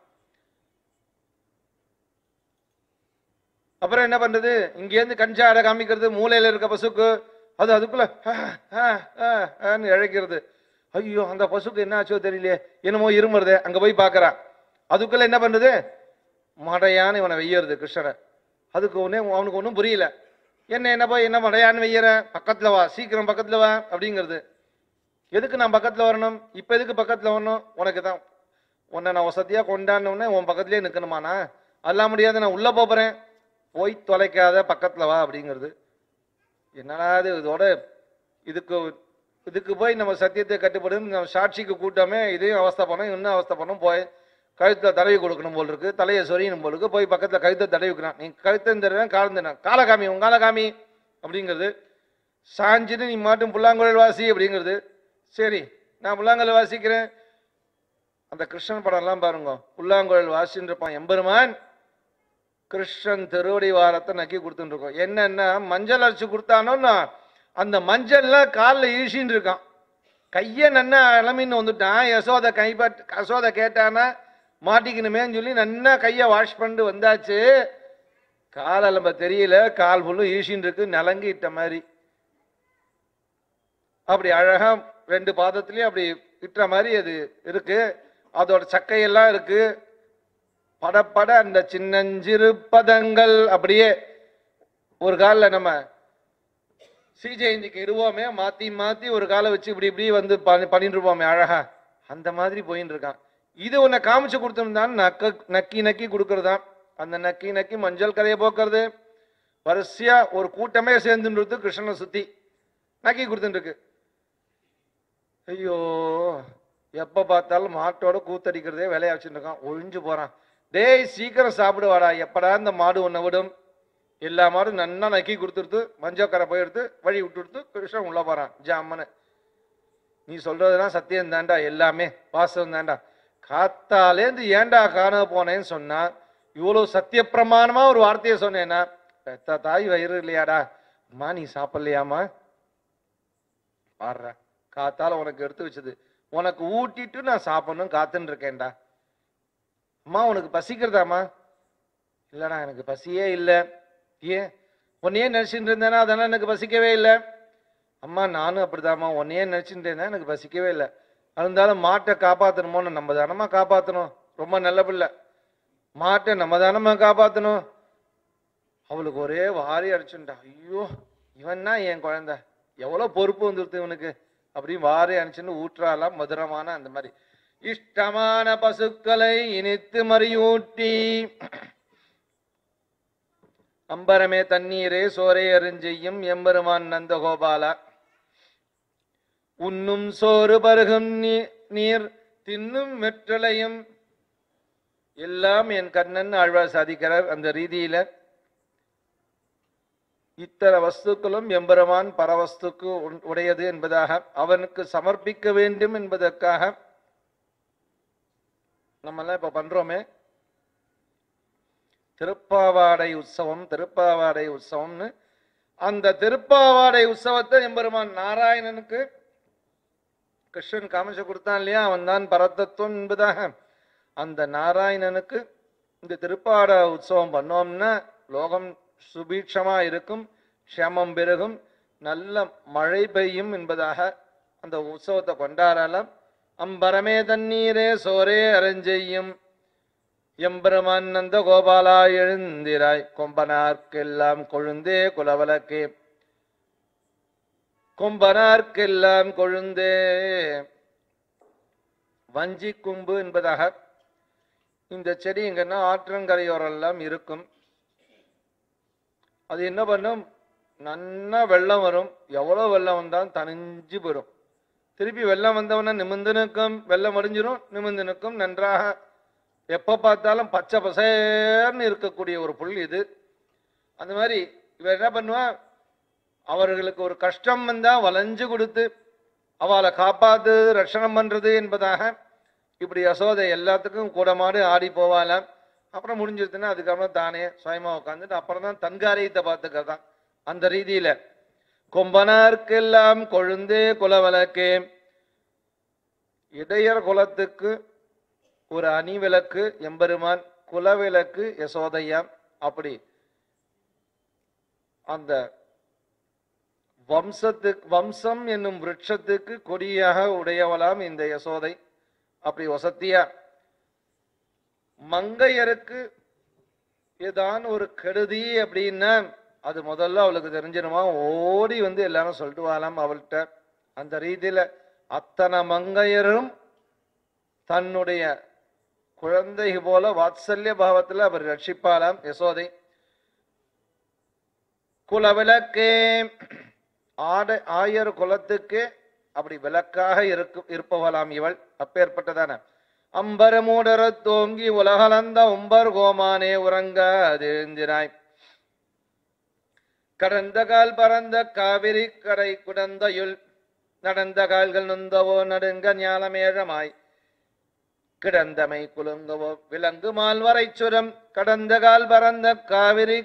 அப்புறம் என்ன பண்றது, இங்கேருந்து கஞ்சாட காமிக்கிறது, மூலையில இருக்க பசுக்கு, அது அதுக்குள்ள இழைக்கிறது. ஐயோ அந்த பசுக்கு என்ன ஆச்சோ தெரியலையே, என்னமோ இருமுறதே, அங்க போய் பார்க்கறான். அதுக்குள்ள என்ன பண்றது, மடையான்னு இவனை வெய்யறது கிருஷ்ணரை. அதுக்கு ஒன்னே அவனுக்கு ஒன்றும் புரியல. என்ன என்ன போய் என்ன மடையான்னு வெய்யற, பக்கத்துல வா, சீக்கிரம் பக்கத்துல வா அப்படிங்கிறது. எதுக்கு நான் பக்கத்துல வரணும், இப்ப எதுக்கு பக்கத்துல வரணும், உனக்கு தான், உன்னை நான் வசதியா கொண்டாடினோடனே உன் பக்கத்துலயே நிக்கணுமாண்ணா, அதெல்லாம் முடியாது, நான் உள்ள போறேன், போய் தொலைக்காத, பக்கத்துல வா அப்படிங்கிறது. என்னடா இது, இதோட இதுக்கு இதுக்கு போய் நம்ம சத்தியத்தை கட்டுப்படும், நம்ம சாட்சிக்கு கூட்டமே இதையும் அவஸ்தை பண்ணோம், இன்னும் அவஸ்தை பண்ணோம், போய் கழுத்துல தடவி கொடுக்கணும் போல் இருக்கு, தலையை சொரியணும் போல் இருக்கு, போய் பக்கத்துல கழுத்தை தடவிக்கிறான். நீ கழுத்தை தருவேன், காலம் தருவேன், காலகாமி உன் காலகாமி அப்படிங்கிறது. சாஞ்சிட்டு நீ மாட்டும் புல்லாங்குழல் வாசி அப்படிங்கிறது. சரி நான் புல்லாங்குழல் வாசிக்கிறேன். அந்த கிருஷ்ணன் படம் எல்லாம் பாருங்க, புல்லாங்குழல் வாசின்னு இருப்பான் எம்பெருமான், கிருஷ்ணன் திருவடி வாரத்தை நக்கி கொடுத்துட்டு இருக்கோம். என்னன்னா மஞ்சள் அரைச்சு கொடுத்தானோன்னா அந்த மஞ்சள்ல காலில் ஈழின்னு இருக்கான், கைய நன்னா இளமின்னு வந்துட்டான். யசோதை கைப்பட்டு யசோதை கேட்டானா மாட்டிக்கணுமேன்னு சொல்லி நன்னா கையை வாஷ் பண்ணிட்டு வந்தாச்சு, கால் அலம்ப தெரியல, கால் ஃபுல்லும் ஈழின்னு இருக்கு, நலங்கி இட்ட மாதிரி. அப்படி அழகா ரெண்டு பாதத்திலயும் அப்படி இட்டுற மாதிரி அது இருக்கு, அதோட சக்கையெல்லாம் இருக்கு, படப்பட அந்த சின்னஞ்சிறு பதங்கள் அப்படியே ஒரு காலில் நம்ம ஸ்ரீஜெயந்திக்கு இருவோமே, மாத்தி மாத்தி ஒரு காலை வச்சு இப்படி இப்படி வந்து பண்ணிட்டு இருப்போமே அழகா, அந்த மாதிரி போயின்னு இருக்கான். இது உன்னை காமிச்சு கொடுத்தோம்தான் நக்க நக்கி நக்கி கொடுக்கறதான். அந்த நக்கி நக்கி மஞ்சள் கரையை போக்குறது, வரிசையா ஒரு கூட்டமே சேர்ந்துன்றது கிருஷ்ணனை சுத்தி நக்கி கொடுத்துட்டு இருக்கு. ஐயோ எப்ப பார்த்தாலும் மாட்டோட கூத்தடிக்கிறதே வேலையா வச்சுட்டு இருக்கான், ஒழிஞ்சு போறான். டேய் சீக்கிரம் சாப்பிடுவாடா, எப்படா இந்த மாடு உன்னை விடும். எல்லா மாடும் நன்னா நக்கி கொடுத்துருத்து, மஞ்சக்கரை போய் எடுத்து வழி விட்டு கொடுத்து கிருஷ்ணன் உள்ள போறான் ஜாமனு. நீ சொல்றதுதான் சத்தியம் தாண்டா, எல்லாமே வாசம் தாண்டா. காத்தாலேந்து ஏண்டா காண போனேன்னு சொன்னா, இவ்வளவு சத்திய பிரமாணமா ஒரு வார்த்தையை சொன்னேன்னா, பெத்த தாய் வயிறு இல்லையாடா, அம்மா நீ சாப்பிடலையாமா, பாடுற காத்தால உனக்கு எடுத்து வச்சது உனக்கு ஊட்டிட்டு நான் சாப்பிடணும் காத்துன்னு இருக்கேன்டா. அம்மா உனக்கு பசிக்கிறதாம்மா, இல்லடா எனக்கு பசியே இல்லை. ஏன் உன்னையே நினைச்சுட்டு இருந்தேன்னா அதெல்லாம் எனக்கு பசிக்கவே இல்லை. அம்மா நானும் அப்படிதாம்மா, உன்னையே நினைச்சுட்டு இருந்தேன், எனக்கு பசிக்கவே இல்லை. இருந்தாலும் மாட்டை காப்பாற்றணுமோன்னு நம்ம தானமா காப்பாற்றணும், ரொம்ப நல்ல பிள்ளை, மாட்டை நம்ம தானமா காப்பாற்றணும். அவளுக்கு ஒரே வாரி அடிச்சுட்டா, ஐயோ இவன்னா என் குழந்தை, எவ்வளோ பொறுப்பு வந்துடுது இவனுக்கு அப்படின்னு வாரி அடிச்சுன்னு ஊற்றாலாம் மதுரமான அந்த மாதிரி இஷ்டமான பசுக்களை இனித்து மறியூட்டி, அம்பரமே தண்ணீரே சோரே அருஞ்செய்யும் எம்பெருமான் நந்தகோபாலா, உண்ணும் சோறு பருகும் நீர் தின்னும் வெற்றலையும் எல்லாம் என் கண்ணன் ஆழ்வார் சாதிக்கிறார். அந்த ரீதியில இத்தனை வஸ்துக்களும் எம்பெருமான் பரவஸ்துக்கு உடையது என்பதாக, அவனுக்கு சமர்ப்பிக்க வேண்டும் என்பதற்காக நம்ம எல்லாம் இப்ப பண்றோமே திருப்பாவாடை உற்சவம். திருப்பாவாடை உற்சவம்னு அந்த திருப்பாவாடை உற்சவத்தை எம்பெருமான் நாராயணனுக்கு கிருஷ்ணன் காமிச்சு கொடுத்தான் இல்லையா, அவன் தான் பரதத்துவம் என்பதாக. அந்த நாராயணனுக்கு இந்த திருப்பாவாடை உற்சவம் பண்ணோம்னா லோகம் சுபீட்சமா இருக்கும், க்ஷேமம் பெருகும், நல்ல மழை பெய்யும் என்பதாக அந்த உற்சவத்தை கொண்டாடலாம். அம்பரமே தண்ணீரே சோரே அரஞ்செய்யும் எம்பெருமான் நந்த கோபாலா எழுந்திராய், கொம்பனார்க்கெல்லாம் கொழுந்தே குலவலக்கே, கொம்பனார்க்கெல்லாம் கொழுந்தே. வஞ்சி கும்பு என்பதாக இந்த செடி எங்கன்னா ஆற்றங்கரையோரெல்லாம் இருக்கும். அது என்ன பண்ணும், நன்னா வெள்ளம் வரும், எவ்வளவு வெள்ளம் வந்தாலும் தனிஞ்சு போயிடும். திருப்பி வெள்ளம் வந்தவன நிமிந்து நிற்கும், வெள்ளம் அடிஞ்சிடும், நிமிந்து நிற்கும், நன்றாக எப்ப பார்த்தாலும் பச்சை பசேர்னு இருக்கக்கூடிய ஒரு புல் இது. அந்த மாதிரி இவன் என்ன பண்ணுவான், அவர்களுக்கு ஒரு கஷ்டம் வந்தா வளைஞ்சு கொடுத்து அவளை காப்பாத்து ரட்சணம் பண்றது என்பதாக இப்படி யசோதை எல்லாத்துக்கும் கூடமாடு ஆடி போவாளாம். அப்புறம் முடிஞ்சிருச்சுன்னா அதுக்கப்புறம் தானே சுயமா உட்காந்துட்டு அப்புறம் தான் தன் காரியத்தை பார்த்துக்கிறதான். அந்த ரீதியில கொம்பனார்க்கெல்லாம் கொழுந்தே குலவிளக்கே, இடையர் குலத்துக்கு ஒரு அணி விளக்கு எம்பெருமான், குலவிளக்கு யசோதையாம். அப்படி அந்த வம்சத்துக்கு வம்சம் என்னும் விருட்சத்துக்கு கொடியாக உடையவளாம் இந்த யசோதை. அப்படி வசத்தியா மங்கையருக்கு ஏதான் ஒரு கெடுதி அப்படின்னா அது முதல்ல அவளுக்கு தெரிஞ்சிருமா, ஓடி வந்து எல்லாரும் சொல்லிட்டு வாழாம் அவள்கிட்ட. அந்த ரீதியில அத்தனை மங்கையரும் தன்னுடைய குழந்தை போல வாத்சல்ய பாவத்துல அவர் ரட்சிப்பாளாம் யசோதை. குலவிளக்கே, ஆட ஆயர் குலத்துக்கு அப்படி விளக்காக இருக்கு இருப்பவளாம் இவள். அப்பேற்பட்டதான அம்பரமூடர தோங்கி உலகளந்த உம்பர் கோமானே உறங்காதிருந்தினாய், கடந்த கால் பறந்த காவிரி கரை குடந்தையுள் நடந்த கால்கள் நொந்தவோ நடுங்க ஞாலமேழமாய் கிடந்தமை குலுங்கவோ விலங்கு மால்வரை சுரம் கடந்த கால் பறந்த காவிரி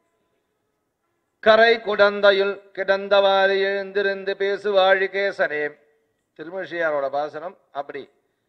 கரை குடந்தையுள் கிடந்தவாறு எழுந்திருந்து பேசுவாழி கேசனே. திருமிழியாரோட பாசனம். அப்படி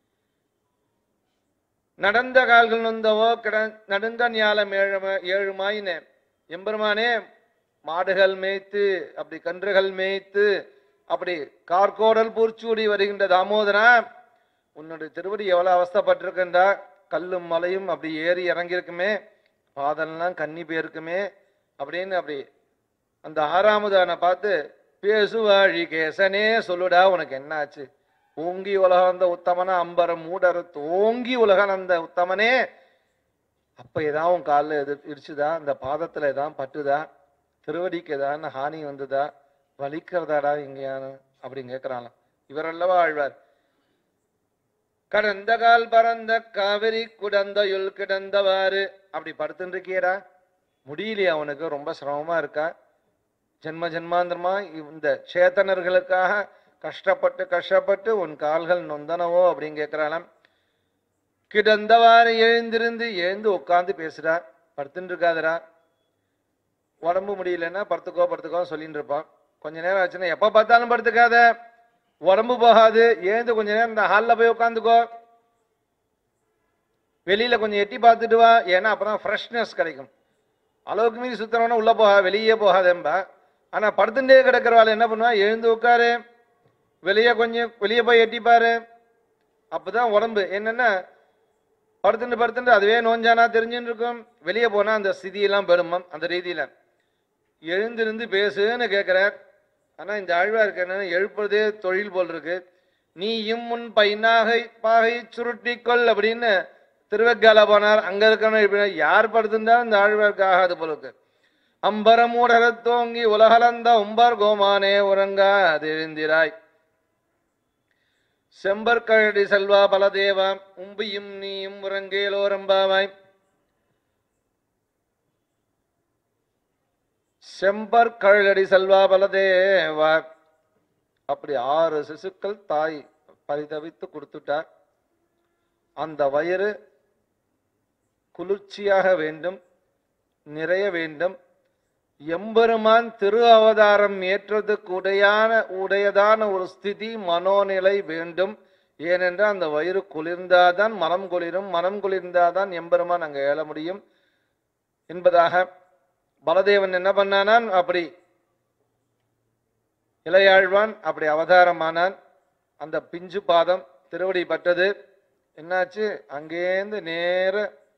நடந்த கால்கள் நொந்தவோ கிட நடுங்க ஞாலம் ஏழு ஏழுமாயின்னு எம்பெருமானே மாடுகள் மேய்த்து அப்படி கன்றுகள் மேய்த்து அப்படி கார்கோடல் பூர்ச்சூடி வருகின்ற தாமோதரா, உன்னுடைய திருவடி எவ்வளவு அவஸ்தப்பட்டிருக்கின்றா. கல்லும் மலையும் அப்படி ஏறி இறங்கியிருக்குமே, பாதெல்லாம் கன்னி போயிருக்குமே அப்படின்னு அப்படி அந்த ஆறாமதான பார்த்து பேசுவாழி கேசனே சொல்லுடா, உனக்கு என்ன ஆச்சு? ஓங்கி உலகந்த உத்தமனா அம்பரம் மூடர் தோங்கி உலகனந்த உத்தமனே, அப்ப ஏதாவது உன் காலில் எது இடிச்சுதா, அந்த பாதத்துல ஏதாவது பட்டுதா, திருவடிக்கு ஏதாவது ஹானி வந்ததா, வலிக்கிறதாடா இங்கேயானு அப்படின்னு கேட்கிறாளாம். இவரல்லவா ஆழ்வார். கடந்த கால் பறந்த காவிரி குடந்தையுள் கிடந்தவாறு அப்படி படுத்துட்டு இருக்கியடா, முடியலையா உனக்கு? ரொம்ப சிரமமா இருக்கா? ஜென்ம ஜென்மாந்திரமா இந்த சேத்தனர்களுக்காக கஷ்டப்பட்டு கஷ்டப்பட்டு உன் கால்கள் நொந்தனவோ அப்படின்னு கேட்கிறாளாம். கிடந்தவாறு எழுந்திருந்து எழுந்து உட்காந்து பேசுறா, படுத்துட்டு இருக்காதரா. உடம்பு முடியலன்னா படுத்துக்கோ படுத்துக்கோ சொல்லிட்டு இருப்பான். கொஞ்ச நேரம் ஆச்சுன்னா எப்ப பார்த்தாலும் படுத்துக்காத, உடம்பு போகாது, எழுந்து கொஞ்ச நேரம் இந்த ஹாலில் போய் உட்காந்துக்கோ, வெளியில கொஞ்சம் எட்டி பார்த்துட்டு வா, ஏன்னா அப்பதான் ஃப்ரெஷ்னஸ் கிடைக்கும். அளவுக்கு மீறி சுத்தரவனா உள்ள போகா, வெளியே போகாதேம்பா. ஆனா படுத்துட்டே கிடக்கிறவாள் என்ன பண்ணுவா, எழுந்து உட்காரு, வெளியே கொஞ்சம் வெளியே போய் எட்டிப்பாரு. அப்பதான் உடம்பு என்னன்னா படுத்துட்டு படுத்துட்டு அதுவே நோஞ்சானா தெரிஞ்சுன்னு இருக்கும். வெளியே போனா அந்த ஸ்திதியெல்லாம் பெருமாம். அந்த ரீதியில எழுந்திருந்து பேசுன்னு கேட்கிறார். ஆனா இந்த ஆழ்வாருக்கு என்னன்னா எழுப்புறதே தொழில் போல் இருக்கு. நீ இம்முன் பைனாகை பாகை சுருட்டிக்கொள் அப்படின்னு திருவக்கால போனார். அங்க இருக்கணும் யார் படுத்துட்டா இந்த ஆழ்வாருக்கு ஆகாது போல இருக்கு. அம்பரமூடர தோங்கி உலகலந்த உம்பர் கோமானே உறங்கா அது எழுந்திராய், செம்பற்கழடி செல்வா பலதேவா உம்பியும் நீயும் உறங்கேலோரம்பாவாய். செம்பற்கழடி செல்வா பலதேவா அப்படி ஆறு சிசுக்கள் தாய் பரிதவித்து கொடுத்துட்டார். அந்த வயிறு குளிர்ச்சியாக வேண்டும், நிறைய வேண்டும். எம்பெருமான் திரு அவதாரம் ஏற்றதுக்கு உடையான உடையதான ஒரு ஸ்திதி மனோநிலை வேண்டும். ஏனென்றால் அந்த வயிறு குளிர்ந்தாதான் மனம் குளிரும், மனம் குளிர்ந்தாதான் எம்பெருமான் அங்க ஏழ முடியும் என்பதாக பலதேவன் என்ன பண்ணானான், அப்படி இளையாழ்வான் அப்படி அவதாரமானான். அந்த பிஞ்சு பாதம் திருவடி பட்டது. என்னாச்சு, அங்கேருந்து நேர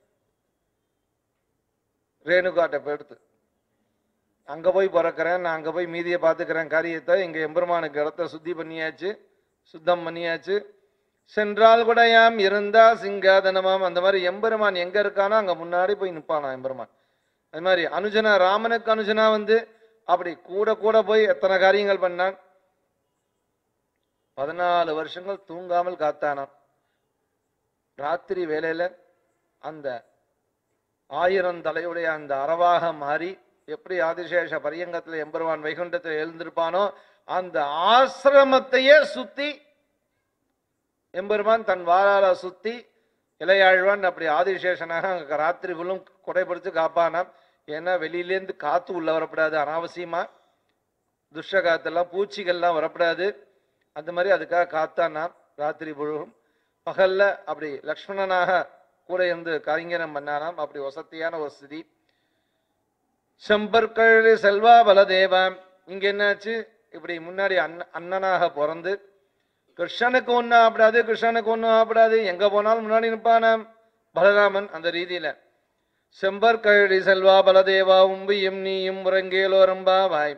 ரேணுகாட்டை போயிடுத்து. அங்க போய் பிறக்கிறேன், நான் அங்க போய் மீதியை பார்த்துக்கிறேன் காரியத்தை. இங்க எம்பெருமானுக்கு இடத்த சுத்தி பண்ணியாச்சு, சுத்தம் பண்ணியாச்சு. சென்றால் கூடயாம் இருந்தா சிங்காதனமாம். அந்த மாதிரி எம்பெருமான் எங்க இருக்கானோ அங்க முன்னாடி போய் நிற்பானா எம்பெருமான். அது மாதிரி அனுஜனா, ராமனுக்கு அனுஜனா வந்து அப்படி கூட கூட போய் எத்தனை காரியங்கள் பண்ணான். பதினாலு வருஷங்கள் தூங்காமல் காத்தானான். ராத்திரி வேலையில அந்த ஆயிரம் தலையுடைய அந்த அரவாக மாறி எப்படி ஆதிசேஷ பரியங்கத்தில் எம்பெருமான் வைகுண்டத்தில் எழுந்திருப்பானோ அந்த ஆசிரமத்தையே சுத்தி எம்பெருமான் தன் வாரால சுத்தி இளையாழ்வான் அப்படி ஆதிசேஷனாக அங்கே ராத்திரி ஃபுல்லும் குடைபிடிச்சு காப்பானாம். ஏன்னா வெளியிலேருந்து காத்து உள்ள வரப்படாது, அனாவசியமா துஷ்ட காத்தெல்லாம் பூச்சிகள்லாம் வரப்படாது. அந்த மாதிரி அதுக்காக காத்தானாம் ராத்திரி முழுவதும். பகல்ல அப்படி லக்ஷ்மணனாக கூட இருந்து கரிங்கனம் பண்ணானாம். அப்படி வசதியான ஒரு ஸ்திதி. செம்பற்கள் செல்வா பலதேவா. இங்க என்னாச்சு, இப்படி முன்னாடி அண்ண அண்ணனாக பிறந்து கிருஷ்ணனுக்கு ஒன்றும் ஆப்படாது, கிருஷ்ணனுக்கு ஒன்றும் ஆப்படாது, எங்க போனாலும் முன்னாடி நிற்பானாம் பலராமன். அந்த ரீதியில செம்பற்கழி செல்வா பலதேவா உம்பியும் நீயும் உறங்கேலோரம்பா வாய்.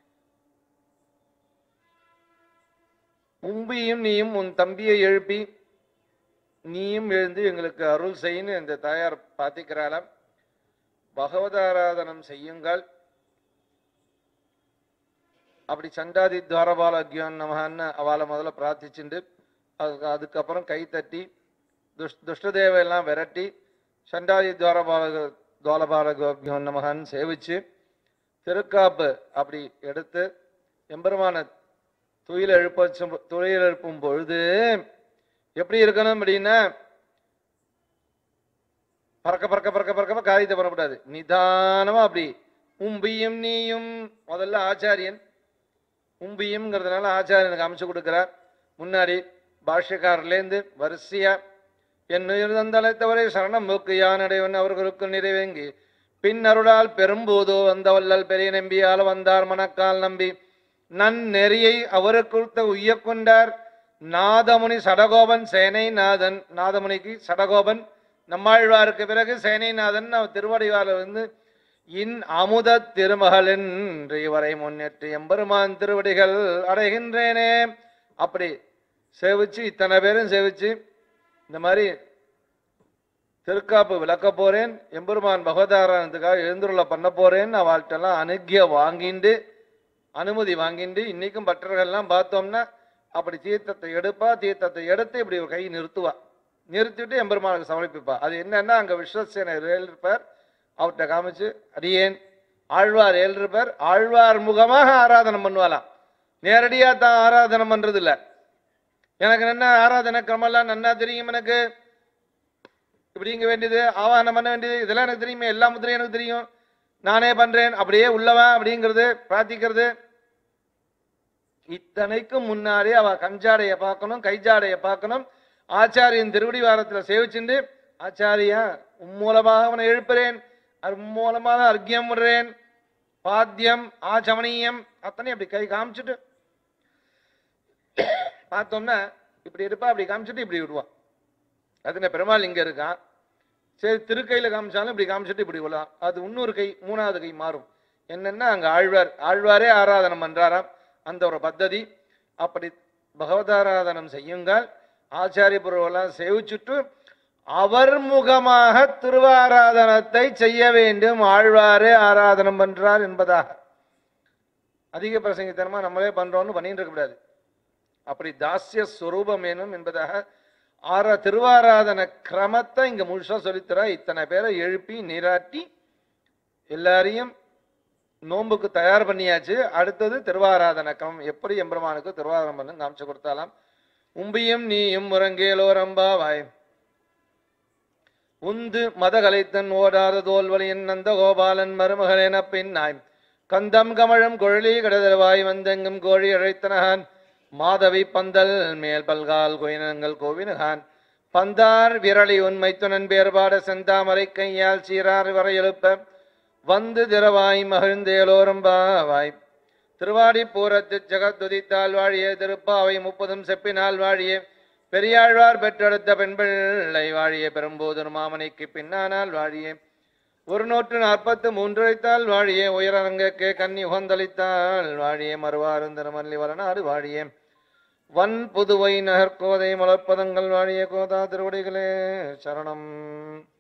உம்பியும் நீயும் உன் தம்பியை எழுப்பி நீயும் எழுந்து எங்களுக்கு அருள் செய்யன்னு இந்த தாயார் பார்த்திக்கிறாளாம். பகவதாராதனம் செய்யுங்கள். அப்படி சண்டாதி துவாரபாலக்யோன் நமன்னு அவளை முதல்ல பிரார்த்திச்சுண்டு அதுக்கு அதுக்கப்புறம் கை தட்டி துஷ் துஷ்டதேவையெல்லாம் விரட்டி சண்டாதி துவாரபால துவாலபாலக்யோன் நமகன்னு சேவிச்சு திருக்காப்பு அப்படி எடுத்து எம்பெருமான துயில் எழுப்ப துயில் எழுப்பும் பொழுது எப்படி இருக்கணும் அப்படின்னா பறக்க பறக்க பறக்க பறக்க காரியத்தை பண்ணக்கூடாது, நிதானமா அப்படி. உம்பியும் நீயும் முதல்ல ஆச்சாரியன் உம்பியும்ங்கிறதுனால ஆச்சாரியனுக்கு அமைச்சு கொடுக்கிறார். முன்னாடி பாஷ்யக்காரர்லேருந்து வரிசையா என் இருந்தந்தலைத்தவரை சரணம் மூக்கு யானடைவன் அவர்களுக்கு நிறைவேங்கி பின் அருளால் பெரும்போதோ வந்த வல்லல் பெரிய நம்பியால் வந்தார் மணக்கால் நம்பி நன் நெறியை அவருக்குத்த உய்ய கொண்டார் நாதமுனி சடகோபன் சேனை நாதன். நாதமுனிக்கு சடகோபன், நம்மாழ்வாருக்கு பிறகு சேனைநாதன் திருவடிவால வந்து இன் அமுத திருமகளின் இவரை முன்னேற்று எம்பெருமான் திருவடிகள் அடைகின்றேனே. அப்படி சேவிச்சு இத்தனை பேரும் சேவிச்சு இந்த மாதிரி திருக்காப்பு விளக்க போறேன், எம்பெருமான் பகவதாரணத்துக்காக எழுந்துருள பண்ண போறேன்னு அவள்கிட்டலாம் அனுகிய வாங்கிண்டு அனுமதி வாங்கிண்டு இன்னைக்கும் பற்றர்கள்லாம் பார்த்தோம்னா அப்படி தீர்த்தத்தை எடுப்பா, தீர்த்தத்தை எடுத்து இப்படி ஒரு கை நிறுத்துவா, நிறுத்திட்டு எம்பெருமானுக்கு சமர்ப்பிப்பா. அது என்னன்னா அங்க விஸ்வசேனர் இருப்பார், அவர்கிட்ட காமிச்சு அடியேன் ஆழ்வார் ஏழ்ருப்பார், ஆழ்வார் முகமாக ஆராதனம் பண்ணுவாளாம். நேரடியா தான் ஆராதனம் பண்றது இல்லை. எனக்கு என்ன ஆராதனை கிரமெல்லாம் நன்னா தெரியும், எனக்கு இப்படிங்க வேண்டியது ஆவாகனம் பண்ண வேண்டியது இதெல்லாம் எனக்கு தெரியுமே, எல்லா முத்திரையும் எனக்கு தெரியும், நானே பண்றேன் அப்படியே உள்ளவா அப்படிங்கிறது பிரார்த்திக்கிறது. இத்தனைக்கும் முன்னாடி அவ கஞ்சாடைய பார்க்கணும், கைஜாடைய பார்க்கணும். ஆச்சாரியன் திருவடி வாரத்தில் சேவிச்சுண்டு ஆச்சாரியா உம்மூலமாக அவனை எழுப்புறேன், அது மூலமாக அர்க்கியம் விடுறேன், பாத்தியம் ஆச்சமணியம் அத்தனை அப்படி கை காமிச்சுட்டு பார்த்தோம்னா இப்படி இருப்பா, அப்படி காமிச்சுட்டு இப்படி விடுவான். அதுன பெருமாள் இங்க இருக்கான், சரி திருக்கையில காமிச்சாலும் இப்படி காமிச்சுட்டு இப்படி விடலாம். அது இன்னொரு கை மூணாவது கை மாறும். என்னன்னா அங்க ஆழ்வார் ஆழ்வாரே ஆராதனம் பண்றாராம், அந்த ஒரு பத்ததி. அப்படி பகவதாராதனம் செய்யுங்கள். ஆச்சாரிய புருவெல்லாம் சேவிச்சுட்டு அவர் முகமாக திருவாராதனத்தை செய்ய வேண்டும். ஆழ்வாரே ஆராதனம் பண்றார் என்பதாக அதிக பிரசங்கித்தனமா நம்மளே பண்றோம்னு பண்ணிட்டு இருக்க கூடாது. அப்படி தாசிய ஸ்வரூபம் வேணும் என்பதாக ஆரா திருவாராதன கிரமத்தை இங்க முழுசா சொல்லித்தர. இத்தனை பேரை எழுப்பி நீராட்டி எல்லாரையும் நோன்புக்கு தயார் பண்ணியாச்சு. அடுத்தது திருவாராதன கிரமம் எப்படி எம்பெருமானுக்கு திருவாராதனம் பண்ணு காமிச்சு கொடுத்தாலாம். உம்பியும் நீயும் முரங்கேலோரம்பா வாய் உந்து மத கலைத்தன் ஓடாத தோல்வலியன் நந்த கோபாலன் மருமகளென பின்னாய் கந்தம் கமழும் கொழலி கடதவாய் வந்தெங்கும் கோழி அழைத்தனகான் மாதவி பந்தல் மேல் பல்கால் கோயினங்கள் கோவினகான் பந்தார் விரளி உண்மை துணன் பேர்பாட செந்தாமரை கையால் சீரார் வரை எழுப்ப வந்து திரவாய் மகிழ்ந்தேலோரம்பாவாய் திருவாடி பூரத்து ஜெகத்துதித்தால் வாழிய திருப்பாவை முப்பதும் செப்பினால் வாழிய பெரியாழ்வார் பெற்றெடுத்த பெண்பிள்ளை வாழிய பெரும்போது மாமனைக்கு பின்னானால் வாழிய ஒரு நூற்று நாற்பத்து மூன்றுத்தால் வாழிய உயரங்கக்கே கன்னி உகந்தளித்தால் வாழிய மறுவாருந்தரமல்லி வளனாறு வாழிய வன் புதுவை நகர்கோதை மலர்ப்பதங்கள் வாழிய கோதா திருவடிகளே சரணம்.